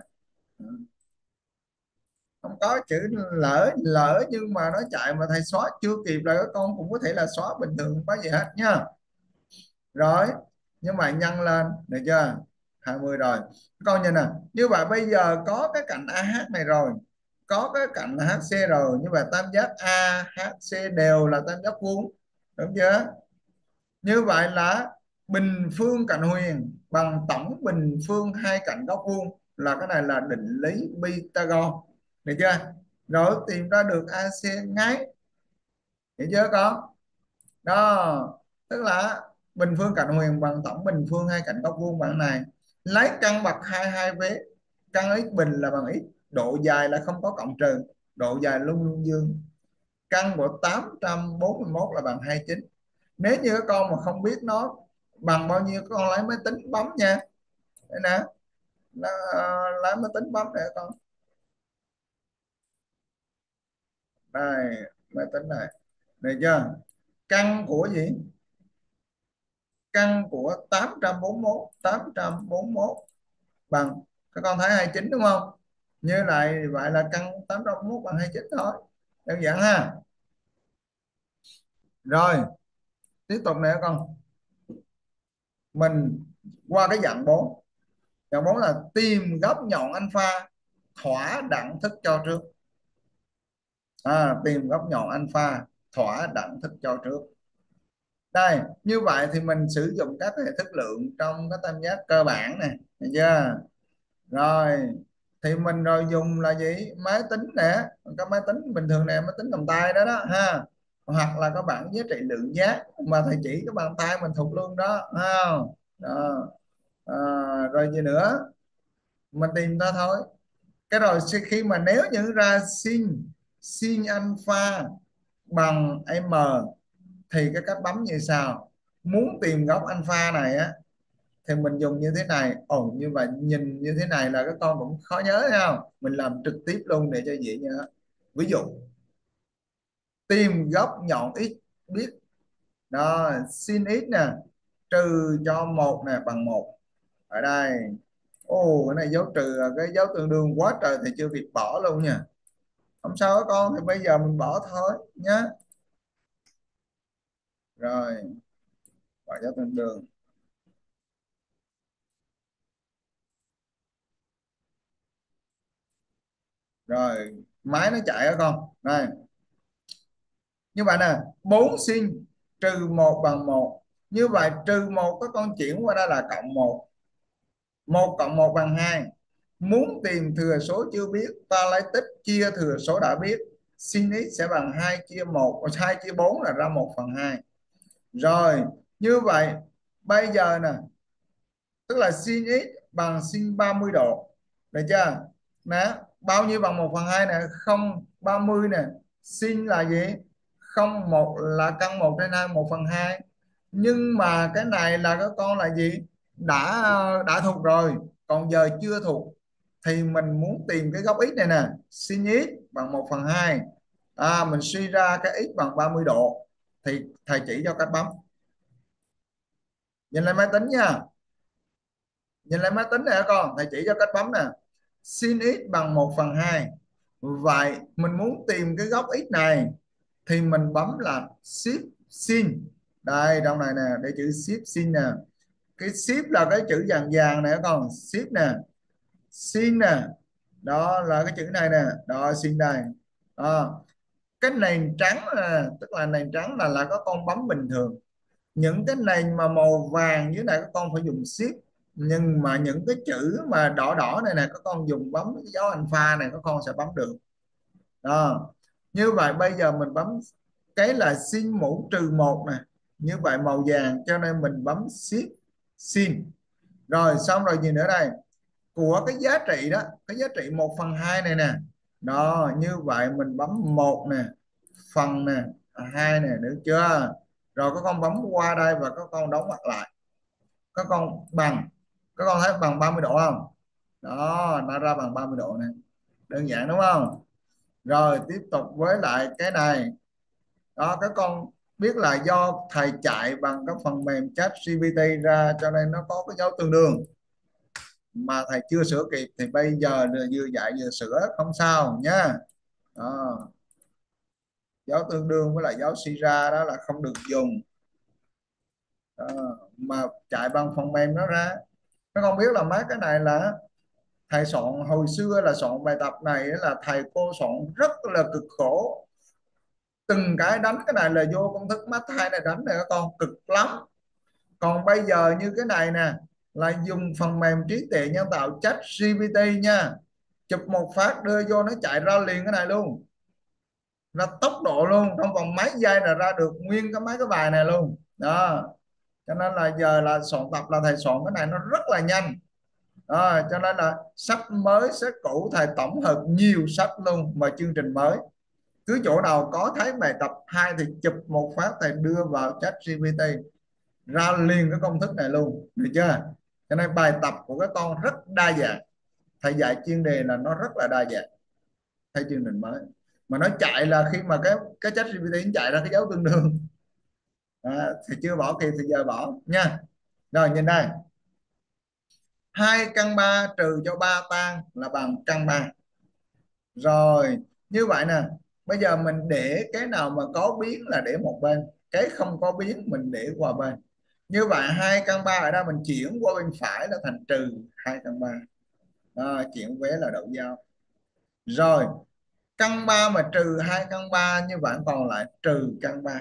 Không có chữ lỡ, lỡ nhưng mà nó chạy mà thầy xóa chưa kịp là các con cũng có thể là xóa bình thường, không có gì hết nha. Rồi, nhưng mà nhân lên, được chưa? 20 rồi. Con nhìn nè, như vậy bây giờ có cái cạnh AH này rồi, có cái cạnh HC rồi, như vậy tam giác AHC đều là tam giác vuông, đúng chưa? Như vậy là bình phương cạnh huyền bằng tổng bình phương hai cạnh góc vuông, là cái này là định lý Pythagore, được chưa? Rồi tìm ra được AC ngay, hiểu chưa con? Đó, tức là bình phương cạnh huyền bằng tổng bình phương hai cạnh góc vuông bằng này. Lấy căn bậc hai hai vế, căn x bình là bằng x, độ dài là không có cộng trừ, độ dài luôn luôn dương. Căn của 841 là bằng 29. Nếu như các con mà không biết nó bằng bao nhiêu, con lấy máy tính bấm nha. Đây nè, nó, lấy máy tính bấm để con. Đây, máy tính này, được chưa? Căn của gì? Căn của 841 bằng, các con thấy 29 đúng không? Như lại vậy là căn 841 bằng 29 thôi, đơn giản ha. Rồi, tiếp tục nè con, mình qua cái dạng 4. Dạng 4 là tìm góc nhọn alpha thỏa đẳng thức cho trước. Tìm góc nhọn alpha thỏa đẳng thức cho trước. Đây, như vậy thì mình sử dụng các hệ thức lượng trong cái tam giác cơ bản này, được chưa? Rồi, thì mình rồi dùng là gì? Máy tính nè, cái máy tính bình thường nè, máy tính cầm tay đó đó ha. Hoặc là các bạn giá trị lượng giác mà thầy chỉ cái bàn tay mình thuộc luôn đó ha. Đó. À, Rồi gì nữa? Mình tìm ra thôi. Cái rồi khi mà nếu như ra sin sin alpha bằng m thì cái cách bấm như sau. Muốn tìm góc alpha này á thì mình dùng như thế này. Như vậy nhìn như thế này là các con cũng khó nhớ, thấy không? Mình làm trực tiếp luôn để cho dễ nhớ. Ví dụ tìm góc nhọn x biết. Đó, sin x nè, trừ cho một nè bằng một. Ở đây, ồ cái này dấu trừ là cái dấu tương đương quá trời, thì chưa kịp bỏ luôn nha. Không sao các con, thì bây giờ mình bỏ thôi nhá. Rồi, bỏ dấu tương đương. Rồi, máy nó chạy á con. Đây, như vậy nè, 4 sin trừ một bằng một. Như vậy trừ một các con chuyển qua đây là cộng một. Một cộng một bằng hai. Muốn tìm thừa số chưa biết, ta lấy tích chia thừa số đã biết. Sin x sẽ bằng 2 chia một, 2 chia 4 là ra 1/2. Rồi, như vậy bây giờ nè, tức là sin x bằng sin 30 độ. Được chưa? Nè, bao nhiêu bằng 1/2 nè, không 30 nè. Sin là gì? Không, một là căn 1/2, 1/2. Nhưng mà cái này là các con là gì? Đã thuộc rồi, còn giờ chưa thuộc. Thì mình muốn tìm cái góc x này nè, sin x bằng 1/2. Mình suy ra cái x bằng 30 độ. Thì thầy chỉ cho cách bấm. Nhìn lại máy tính nha. Nhìn lại máy tính này con, thầy chỉ cho cách bấm nè. Sin x bằng 1/2. Vậy mình muốn tìm cái góc x này thì mình bấm là shift sin. Đây trong này nè, để chữ shift sin nè. Cái shift là cái chữ vàng vàng này con, shift nè, sin nè. Đó là cái chữ này nè, đó sin đây. Đó. Cái nền trắng nè, tức là nền trắng là có con bấm bình thường. Những cái nền mà màu vàng dưới này các con phải dùng shift, nhưng mà những cái chữ mà đỏ đỏ này nè các con dùng bấm cái dấu alpha này các con sẽ bấm được. Đó, như vậy bây giờ mình bấm cái là sin mũ trừ một nè, như vậy màu vàng cho nên mình bấm shift sin. Rồi xong rồi gì nữa đây, của cái giá trị đó, cái giá trị 1/2 này nè. Đó, như vậy mình bấm một nè, phần nè, hai nè, được chưa? Rồi các con bấm qua đây và các con đóng ngoặc lại. Các con bằng, các con thấy bằng 30 độ không? Đó, nó ra bằng 30 độ này. Đơn giản đúng không? Rồi tiếp tục với lại cái này. Đó, các con biết là do thầy chạy bằng cái phần mềm chat GPT ra cho nên nó có cái dấu tương đương mà thầy chưa sửa kịp, thì bây giờ là vừa dạy vừa sửa không sao nhá. Đó, dấu tương đương với lại dấu suy ra đó là không được dùng. Đó, mà chạy bằng phần mềm nó ra. Các con biết là mấy cái này là thầy soạn hồi xưa, là soạn bài tập này là thầy cô soạn rất là cực khổ. Từng cái đánh cái này là vô công thức math 2 này đánh này các con, cực lắm. Còn bây giờ như cái này nè, là dùng phần mềm trí tuệ nhân tạo chat GPT nha, chụp một phát đưa vô nó chạy ra liền cái này luôn, ra tốc độ luôn, trong vòng mấy giây là ra được nguyên cái mấy cái bài này luôn đó. Cho nên là giờ là soạn tập là thầy soạn cái này nó rất là nhanh đó. Cho nên là sách mới sách cũ thầy tổng hợp nhiều sách luôn, mà chương trình mới cứ chỗ nào có thấy bài tập hay thì chụp một phát thầy đưa vào chat GPT ra liền cái công thức này luôn, được chưa? Cho nên bài tập của các con rất đa dạng, thầy dạy chuyên đề là nó rất là đa dạng. Theo chương trình mới mà nó chạy là khi mà cái chat GPT nó chạy ra cái dấu tương đương thì chưa bỏ kịp thì giờ bỏ nha. Rồi nhìn đây, 2 căn 3 trừ cho 3 tan là bằng căn 3. Rồi như vậy nè, bây giờ mình để cái nào mà có biến là để một bên, cái không có biến mình để qua bên. Như vậy 2 căn 3 ở đây mình chuyển qua bên phải là thành trừ 2 căn 3. Chuyển vế là đậu dao. Rồi căn 3 mà trừ 2 căn 3 như vậy còn lại trừ căn 3.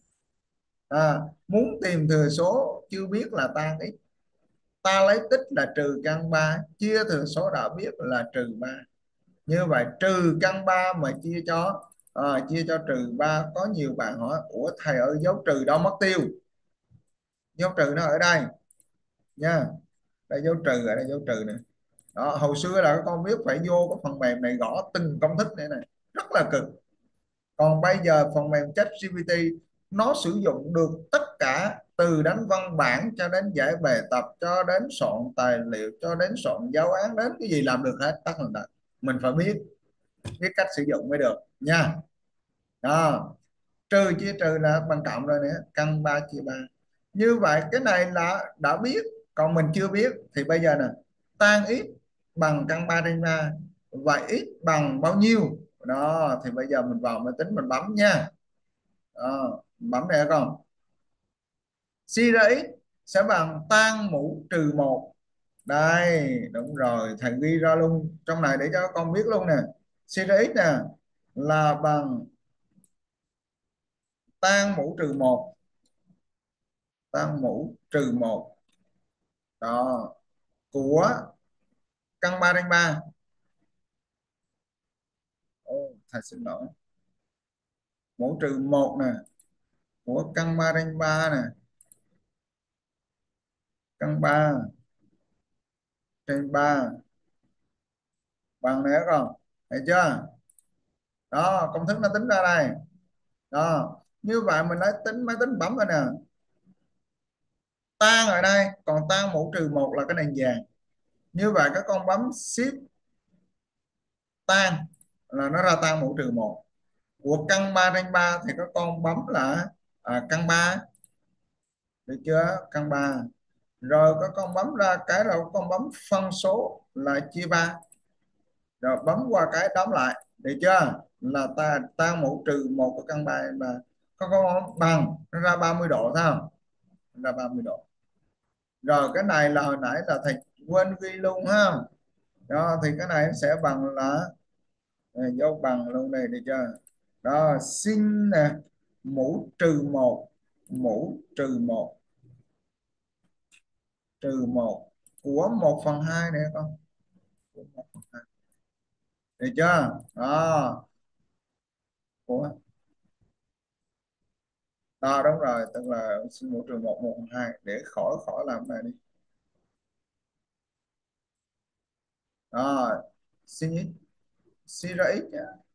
Muốn tìm thừa số chưa biết là tan x, ta lấy tích là trừ căn 3 chia thừa số đã biết là trừ 3. Như vậy trừ căn 3 mà chia cho trừ 3, có nhiều bạn hỏi ủa thầy ơi dấu trừ đâu mất tiêu? Dấu trừ nó ở đây nha, đây dấu trừ, ở đây dấu trừ này. Đó, hồi xưa là các con biết phải vô cái phần mềm này gõ từng công thức này này, rất là cực. Còn bây giờ phần mềm ChatGPT nó sử dụng được tất cả, từ đánh văn bản cho đến giải bài tập, cho đến soạn tài liệu, cho đến soạn giáo án, đến cái gì làm được hết tất cả. Mình phải biết cách sử dụng mới được nha. Đó, trừ chia trừ là bằng cộng rồi nữa, căn 3 chia ba. Như vậy cái này là đã biết, còn mình chưa biết thì bây giờ nè, tan x bằng căn 3 trên ba, vậy x bằng bao nhiêu? Đó thì bây giờ mình vào máy tính mình bấm nha. Đó, bấm này con, suy ra x sẽ bằng tan mũ trừ một. Đây đúng rồi, thầy ghi ra luôn trong này để cho con biết luôn nè. Suy ra x nè là bằng tan mũ trừ một, tan mũ trừ một đó của căn 3 trên ba. Thầy xin lỗi, mũ trừ một nè của căn 3 trên ba nè, căn 3 trên ba bằng này con, thấy chưa? Đó công thức nó tính ra đây. Đó như vậy mình lấy tính máy tính bấm rồi nè, tan ở đây còn tan mũ trừ một là cái nền vàng. Như vậy các con bấm shift tan là nó ra tan mũ trừ một của căn 3 trên ba, thì các con bấm là căn 3, được chưa? Căn 3 rồi các con bấm ra cái, rồi các con bấm phân số là chia ba, rồi bấm qua cái đóng lại, được chưa? Là ta tan mũ trừ một của căn 3 mà các con bằng nó ra 30 độ thấy không? Ra 30 độ. Rồi cái này là hồi nãy là thầy quên ghi luôn ha. Đó thì cái này sẽ bằng là dấu bằng luôn đây, được chưa? Đó sin nè mũ trừ một, mũ trừ một, trừ một của 1/2 này con, của 1/2, được chưa? Đó của, đó đúng rồi, tức là sin mũ trừ một, 1/2, để khỏi khỏi làm này đi. Đó sin x, sin ra x,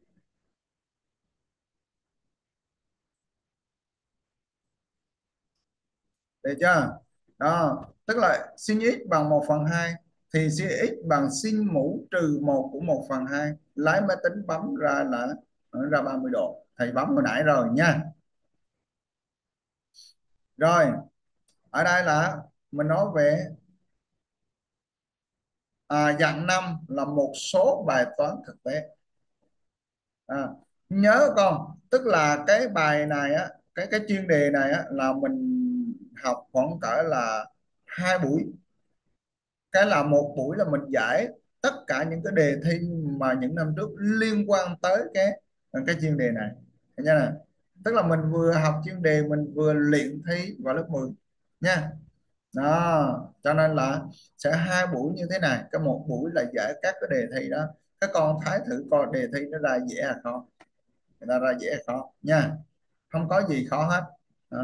được chưa? Đó tức là sin x bằng 1/2 thì sin x bằng sin mũ trừ một của 1/2, lấy máy tính bấm ra là ra 30 độ, thầy bấm hồi nãy rồi nha. Rồi ở đây là mình nói về dạng 5 là một số bài toán thực tế. à, Nhớ con, tức là cái bài này á, cái chuyên đề này á là mình học khoảng cỡ là 2 buổi. Cái là một buổi là mình giải tất cả những cái đề thi mà những năm trước liên quan tới cái chuyên đề này. Thấy chưa nè? Tức là mình vừa học chuyên đề mình vừa luyện thi vào lớp 10 nha. Đó cho nên là sẽ 2 buổi như thế này, cái một buổi là giải các cái đề thi đó. Các con thấy thử coi đề thi nó ra dễ hay khó, người ta ra dễ hay khó nha, không có gì khó hết. à.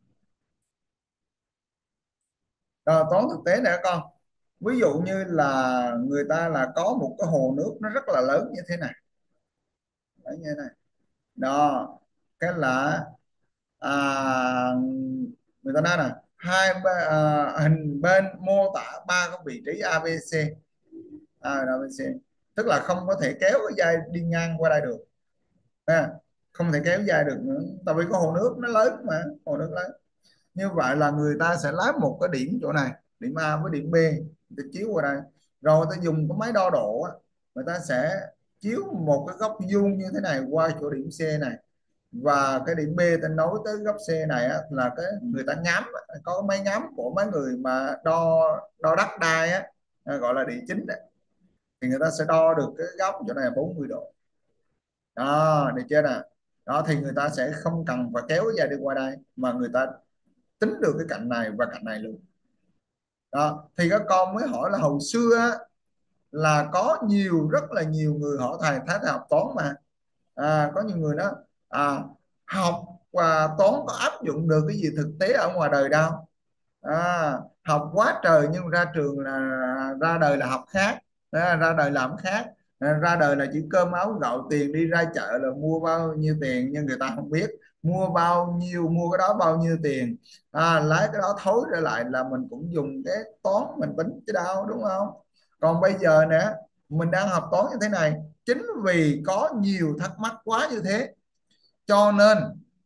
Rồi toán thực tế nè con, ví dụ như là người ta là có một cái hồ nước nó rất là lớn như thế này. Đấy, như thế này. Đó cái là à, người ta nói là hình bên mô tả ba cái vị trí ABC, ABC, tức là không có thể kéo cái dây đi ngang qua đây được ha. Không thể kéo dài được nữa, tại vì cái hồ nước nó lớn mà, hồ nước lớn. Như vậy là người ta sẽ lấy một cái điểm chỗ này, điểm A với điểm B, người ta chiếu qua đây, rồi người ta dùng cái máy đo độ á, người ta sẽ chiếu một cái góc vuông như thế này qua chỗ điểm C này, và cái điểm B ta nối tới góc C này á, là cái người ta ngắm, có cái máy ngắm của mấy người mà đo đo đất đai á, gọi là địa chính á, thì người ta sẽ đo được cái góc chỗ này là 40 độ. Đó được chưa nè? Đó thì người ta sẽ không cần phải kéo dài đi qua đây, mà người ta tính được cái cạnh này và cạnh này luôn. Đó thì các con mới hỏi là hồi xưa á, là có rất là nhiều người hỏi thầy, thấy thầy học toán mà, có nhiều người đó à, học và toán có áp dụng được cái gì thực tế ở ngoài đời đâu. Học quá trời nhưng ra trường là ra đời là học khác, ra đời làm khác, ra đời là chỉ cơm áo gạo tiền, đi ra chợ là mua bao nhiêu tiền nhưng người ta không biết mua bao nhiêu, mua cái đó bao nhiêu tiền, lấy cái đó thối trở lại là mình cũng dùng cái toán mình tính chứ đâu, đúng không? Còn bây giờ nè, mình đang học toán như thế này chính vì có nhiều thắc mắc quá như thế, cho nên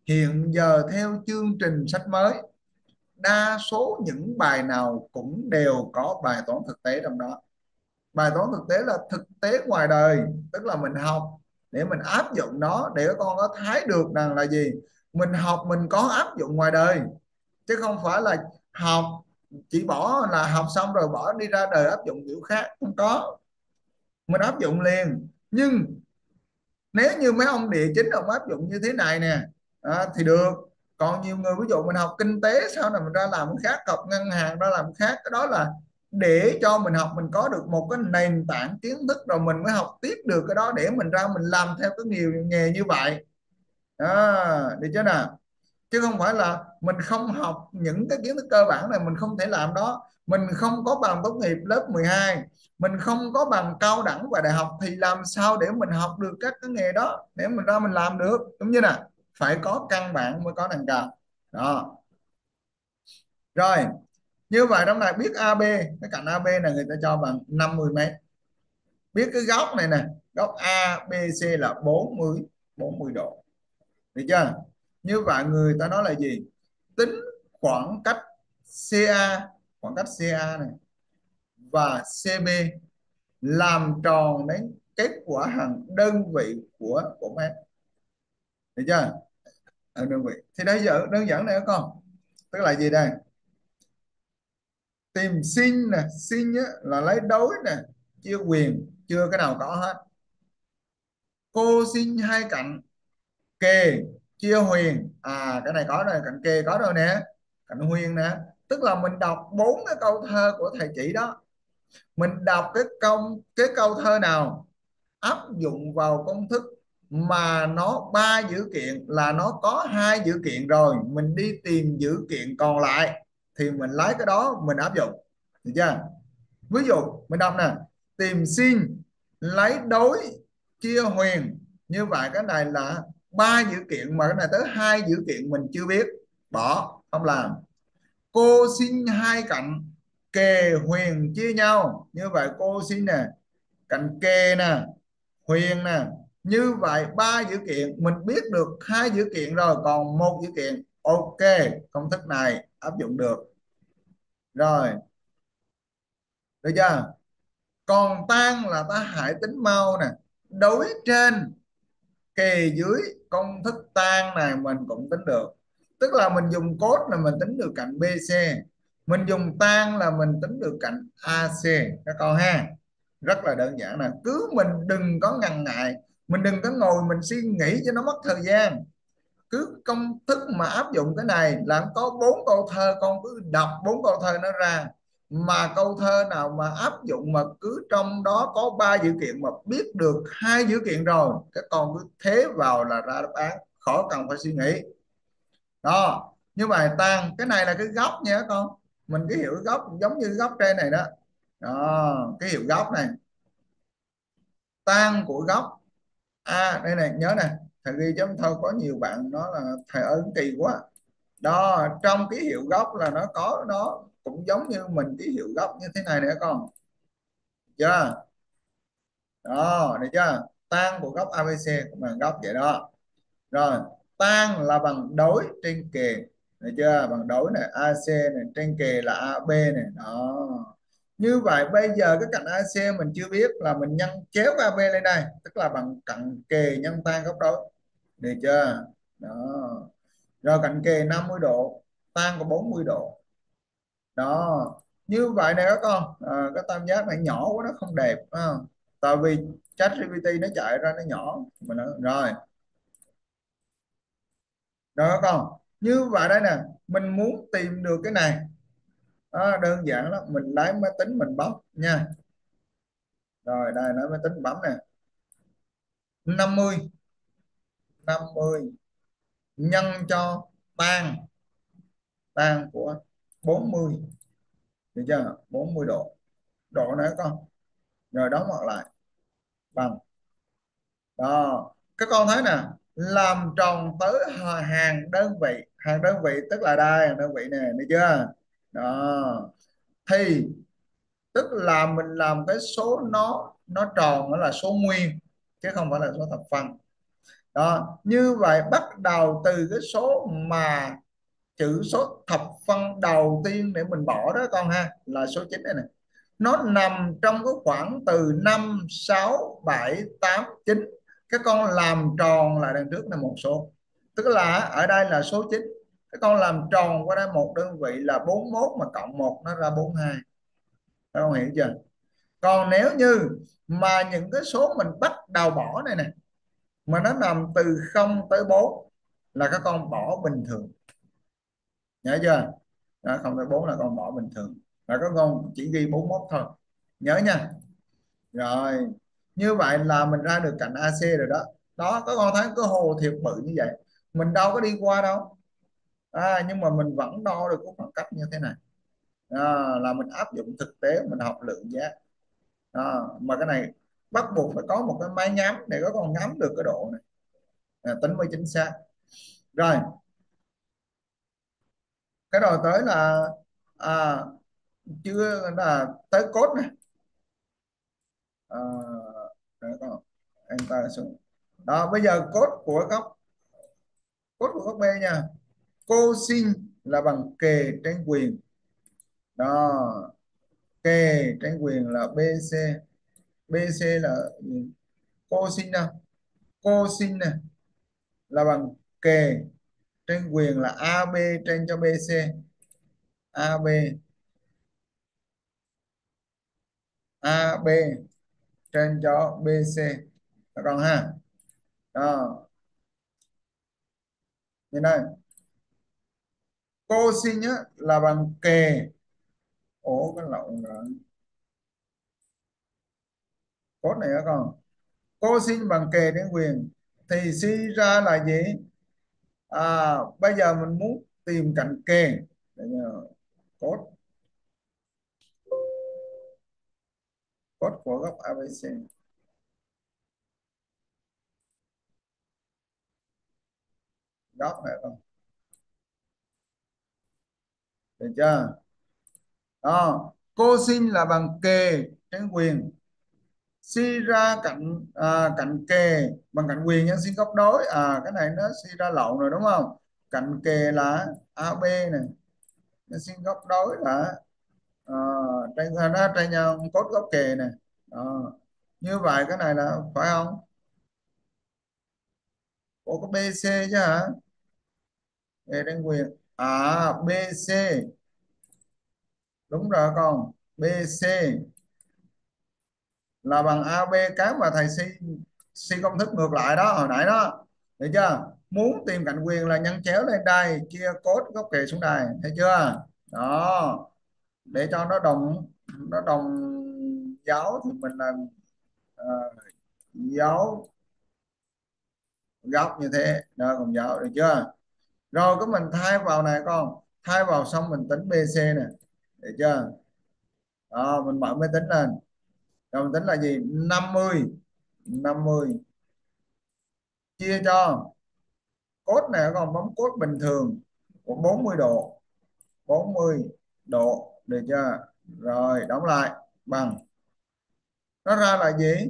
Hiện giờ theo chương trình sách mới, đa số những bài nào cũng đều có bài toán thực tế trong đó. Bài toán thực tế là thực tế ngoài đời, tức là mình học để mình áp dụng nó, để các con có thấy được rằng là gì, mình học mình có áp dụng ngoài đời, chứ không phải là học chỉ bỏ là học xong rồi bỏ đi ra đời áp dụng kiểu khác, không có, mình áp dụng liền. Nhưng nếu như mấy ông địa chính ông áp dụng như thế này nè, thì được. Còn nhiều người ví dụ mình học kinh tế sau này mình ra làm cái khác, học ngân hàng ra làm cái khác, cái đó là để cho mình học mình có được một cái nền tảng kiến thức rồi mình mới học tiếp được cái đó, để mình ra mình làm theo cái nghề như vậy. Được chưa nào? Chứ không phải là mình không học những cái kiến thức cơ bản này mình không thể làm đó. Mình không có bằng tốt nghiệp lớp 12, mình không có bằng cao đẳng và đại học, thì làm sao để mình học được các cái nghề đó để mình ra mình làm được, đúng như nè, phải có căn bản mới có nền cao đó. Rồi, như vậy trong này biết AB, cái cạnh AB này người ta cho bằng 50 mét. Biết cái góc này nè, góc ABC là 40 độ, được chưa? Như vậy người ta nói là gì, tính khoảng cách CA, khoảng cách CA này và CB làm tròn đến kết quả hàng đơn vị của mét, được chưa? Ở đơn vị thì đây giờ đơn giản này các con, tức là gì đây, tìm sin nè, sin á, là lấy đối nè chia quyền, chưa cái nào có hết. Cô sin hai cạnh kề chia huyền, cái này có rồi, cạnh kề có rồi nè, cạnh huyền nè. Tức là mình đọc bốn cái câu thơ của thầy chỉ đó, mình đọc cái câu thơ nào áp dụng vào công thức mà nó ba dữ kiện, là nó có hai dữ kiện rồi, mình đi tìm dữ kiện còn lại thì mình lấy cái đó mình áp dụng, được chưa? Ví dụ mình đọc nè, tìm sin lấy đối chia huyền, như vậy cái này là ba dữ kiện mà cái này tới hai dữ kiện mình chưa biết, bỏ không làm. Cô xin hai cạnh kề huyền chia nhau, như vậy cô xin nè, cạnh kề nè, huyền nè, như vậy ba dữ kiện mình biết được hai dữ kiện rồi, còn một dữ kiện, ok, công thức này áp dụng được rồi, được chưa? Còn tan là ta hãy tính mau nè, đối trên kề dưới, công thức tan này mình cũng tính được, tức là mình dùng cos là mình tính được cạnh BC, mình dùng tan là mình tính được cạnh AC các con ha. Rất là đơn giản nè, cứ mình đừng có ngần ngại, mình đừng có ngồi mình suy nghĩ cho nó mất thời gian, cứ công thức mà áp dụng cái này là có bốn câu thơ, con cứ đọc bốn câu thơ nó ra, mà câu thơ nào mà áp dụng mà cứ trong đó có ba dữ kiện mà biết được hai dữ kiện rồi, các con cứ thế vào là ra đáp án, khỏi cần phải suy nghĩ đó. Như vậy tan cái này là cái góc nha các con, mình cái hiệu góc giống như cái góc trên này đó, cái hiệu góc này, tan của góc đây này, nhớ này, thầy ghi chấm thơ có nhiều bạn nói là thầy ơi kỳ quá đó, trong ký hiệu góc là nó có, nó cũng giống như mình ký hiệu góc như thế này nè các con, chưa? Đó, được chưa? Tan của góc ABC cũng bằng góc vậy đó. Rồi, tan là bằng đối trên kề, được chưa? Bằng đối này, AC này, trên kề là AB này đó. Như vậy bây giờ cái cạnh AC mình chưa biết, là mình nhân chéo cái AB lên đây, tức là bằng cạnh kề nhân tan góc đối, được chưa? Đó. Rồi cạnh kề 50 độ, tan có 40 độ đó. Như vậy này các con, cái tam giác này nhỏ quá nó không đẹp, phải không? Tại vì ChatGPT nó chạy ra nó nhỏ mình nói, rồi đó các con. Như vậy đây nè, mình muốn tìm được cái này đơn giản lắm, mình lấy máy tính mình bấm nha. Rồi đây, lấy máy tính bấm nè, 50 50 nhân cho tan, tan của 40, được chưa? 40 độ, độ nữa con, rồi đóng ngoặc lại bằng đó. Các con thấy nè, làm tròn tới hàng đơn vị, hàng đơn vị tức là đây, hàng đơn vị nè, được chưa? Đó, thì tức là mình làm cái số nó tròn, nó là số nguyên chứ không phải là số thập phân Đó, như vậy bắt đầu từ cái số mà chữ số thập phân đầu tiên để mình bỏ đó con ha, là số 9 này nè. Nó nằm trong cái khoảng từ 5 6 7 8 9. Các con làm tròn lại đằng trước là một số, tức là ở đây là số 9, các con làm tròn qua đây một đơn vị là 41, mà cộng một nó ra 42. Các con hiểu chưa? Còn nếu như mà những cái số mình bắt đầu bỏ này nè, mà nó nằm từ 0 tới 4, là các con bỏ bình thường, nhớ chưa? Đó, 0 tới 4 là con bỏ bình thường, và các con chỉ ghi 41 thôi, nhớ nha. Rồi, như vậy là mình ra được cạnh AC rồi đó. Đó, các con thấy cái hồ thiệt bự như vậy, mình đâu có đi qua đâu, nhưng mà mình vẫn đo được cái khoảng cách như thế này. Là mình áp dụng thực tế, mình học lượng giác. Mà cái này bắt buộc phải có một cái máy nhắm để các con ngắm được cái độ này, tính mới chính xác. Rồi, cái đầu tới là à, chưa là tới cốt này. à, Để con enter xuống. Đó, bây giờ cốt của góc B nha. Cosin là bằng kề trên quyền. Đó, kề trên quyền là BC. BC là cosin nào? Cosin này là bằng kề trên quyền là AB trên cho BC. AB, AB trên cho BC. Các con ha. Đó, như đây. Cosin á là bằng kề. Ủa cái lộn rồi. Cốt này các con. Cosin bằng kề đến quyền thì suy ra là gì? Bây giờ mình muốn tìm cạnh kề. Để cốt cốt của góc ABC. Góc này không? Được chưa? Đó, cosin là bằng kề trên quyền, suy ra cạnh kề bằng cạnh quyền nhân sin góc đối. Cái này nó suy ra lộn rồi đúng không? Cạnh kề là AB này, nhân sin góc đối là trên nó trên nhau cốt góc kề này. Đó. Như vậy cái này là phải không? Ủa có BC chứ hả? Kề trên quyền. BC. Đúng rồi con. BC là bằng AB, cái mà thầy suy công thức ngược lại đó hồi nãy đó, được chưa? Muốn tìm cạnh quyền là nhân chéo lên đây, chia cốt góc kề xuống đây, thấy chưa? Đó, để cho nó đồng dấu thì mình làm dấu góc như thế đó, cùng dấu, được chưa? Rồi cái mình thay vào này con, thay vào xong mình tính BC nè, được chưa? Đó, mình mở máy tính lên, rồi mình tính là gì? 50 chia cho cốt này, còn bấm cốt bình thường của 40 độ, 40 độ, được chưa? Rồi đóng lại bằng, nó ra là gì?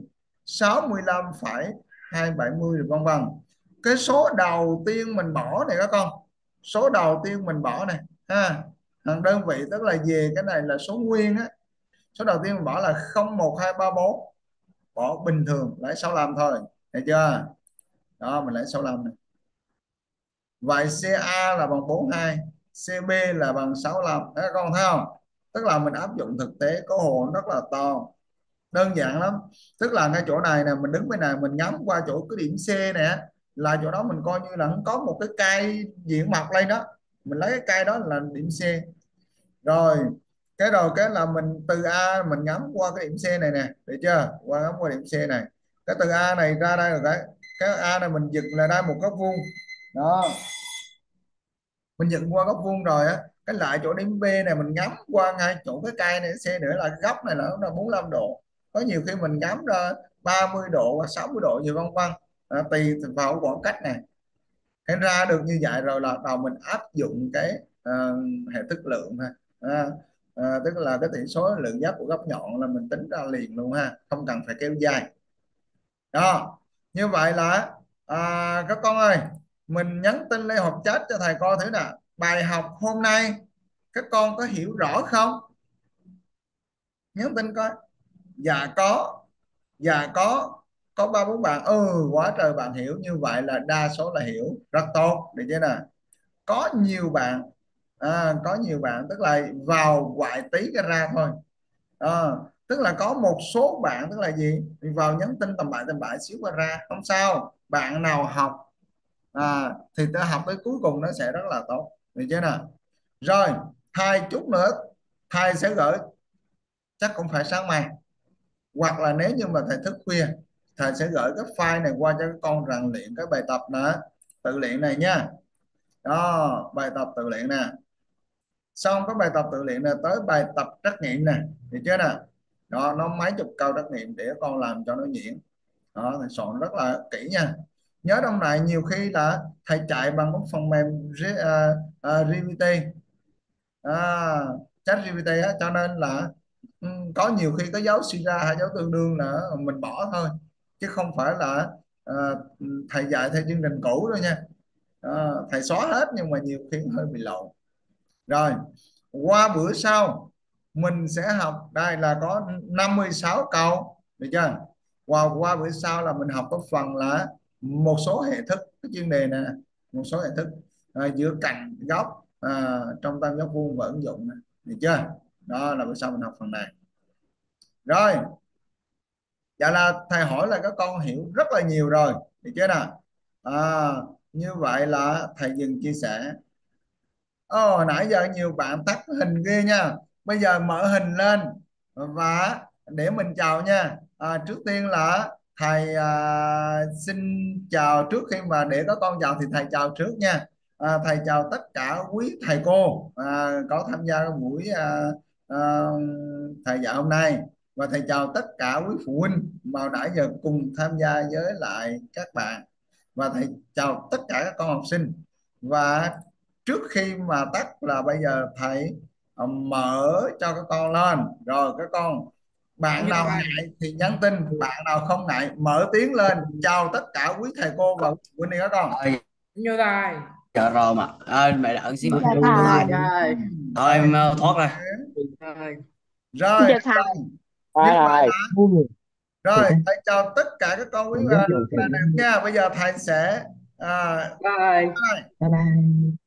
65,270 vân vân. Cái số đầu tiên mình bỏ này các con, số đầu tiên mình bỏ này ha, hàng đơn vị tức là về cái này là số nguyên á. Số đầu tiên mình bỏ là 01234, bỏ bình thường lấy 65 thôi, thấy chưa? Đó, mình lấy 65 này. Vậy CA là bằng 42, CB là bằng 65. Đấy, các con thấy không? Tức là mình áp dụng thực tế, có hồ rất là to, đơn giản lắm. Tức là ngay chỗ này nè, mình đứng bên này mình ngắm qua chỗ cái điểm C nè, là chỗ đó mình coi như là có một cái cây diện mọc lên đó, mình lấy cái cây đó là điểm C. Rồi cái đầu cái là mình từ A mình ngắm qua cái điểm C này nè, được chưa? Qua ngắm qua điểm C này, cái từ A này ra đây là cái A này mình dựng là đây một góc vuông. Đó, mình dựng qua góc vuông rồi á, cái lại chỗ điểm B này mình ngắm qua ngay chỗ cái cây này C nữa, là cái góc này là nó là 45 độ. Có nhiều khi mình ngắm ra 30 độ hoặc 60 độ gì vân vân, tùy vào khoảng cách này. Thế ra được như vậy rồi là đầu mình áp dụng cái hệ thức lượng ha. Tức là cái tỷ số lượng giác của góc nhọn là mình tính ra liền luôn ha, không cần phải kéo dài. Đó, như vậy là Các con ơi, mình nhắn tin lên hộp chat cho thầy coi thử nào, bài học hôm nay các con có hiểu rõ không? Nhắn tin coi. Dạ có. Dạ có ba bốn bạn. Quá trời bạn hiểu, như vậy là đa số là hiểu rất tốt, được chưa nào? Có nhiều bạn, có nhiều bạn tức là vào ngoại tí cái ra thôi. à, Tức là có một số bạn tức là gì, thì vào nhắn tin tầm bậy xíu qua ra không sao, bạn nào học thì ta học tới cuối cùng nó sẽ rất là tốt, được chưa nào? Rồi, thầy chút nữa thầy sẽ gửi, chắc cũng phải sáng mai, hoặc là nếu như mà thầy thức khuya, thầy sẽ gửi cái file này qua cho các con rèn luyện cái bài tập nữa, tự luyện này nha. Đó, bài tập tự luyện nè, xong cái bài tập tự luyện này tới bài tập trắc nghiệm nè, được chưa nè? Đó, nó mấy chục câu trắc nghiệm để các con làm cho nó nhuyễn. Đó, thầy soạn rất là kỹ nha. Nhớ trong này nhiều khi là thầy chạy bằng cái phần mềm GPT, à, chat GPT á, cho nên là có nhiều khi có dấu suy ra hay dấu tương đương là mình bỏ thôi, chứ không phải là à, thầy dạy theo chương trình cũ đâu nha. Thầy xóa hết nhưng mà nhiều khi hơi bị lộn. Rồi, qua bữa sau mình sẽ học, đây là có 56 câu, được chưa? Qua bữa sau là mình học có phần là một số hệ thức, cái chuyên đề nè, một số hệ thức giữa cạnh góc trong tam giác vuông và ứng dụng nè, được chưa? Đó là bữa sau mình học phần này. Rồi, dạ là thầy hỏi là các con hiểu rất là nhiều rồi, được chưa nào? Như vậy là thầy dừng chia sẻ. Nãy giờ nhiều bạn tắt hình ghê nha. Bây giờ mở hình lên và để mình chào nha. Trước tiên là thầy xin chào, trước khi mà để có con chào thì thầy chào trước nha. Thầy chào tất cả quý thầy cô có tham gia cái buổi à, thầy dạy hôm nay, và thầy chào tất cả quý phụ huynh mà nãy giờ cùng tham gia với lại các bạn, và thầy chào tất cả các con học sinh. Và trước khi mà tắt là bây giờ thầy mở cho các con lên, rồi các con, bạn Như nào thầy. ngại thì nhắn tin, bạn nào không ngại mở tiếng lên chào tất cả quý thầy cô và quý phụ huynh đi các con. Thôi Như thầy. chờ rồi mà mẹ đợi xíu Xin mà. chào Như thầy. thầy. Thôi em thoát ra. Như thầy. Xin Rồi, chào thầy. như Hai vậy rồi. là rồi thầy chào tất cả các con quý bà đều nha. Bây giờ thầy sẽ à, Thầy. đây. Bye bye.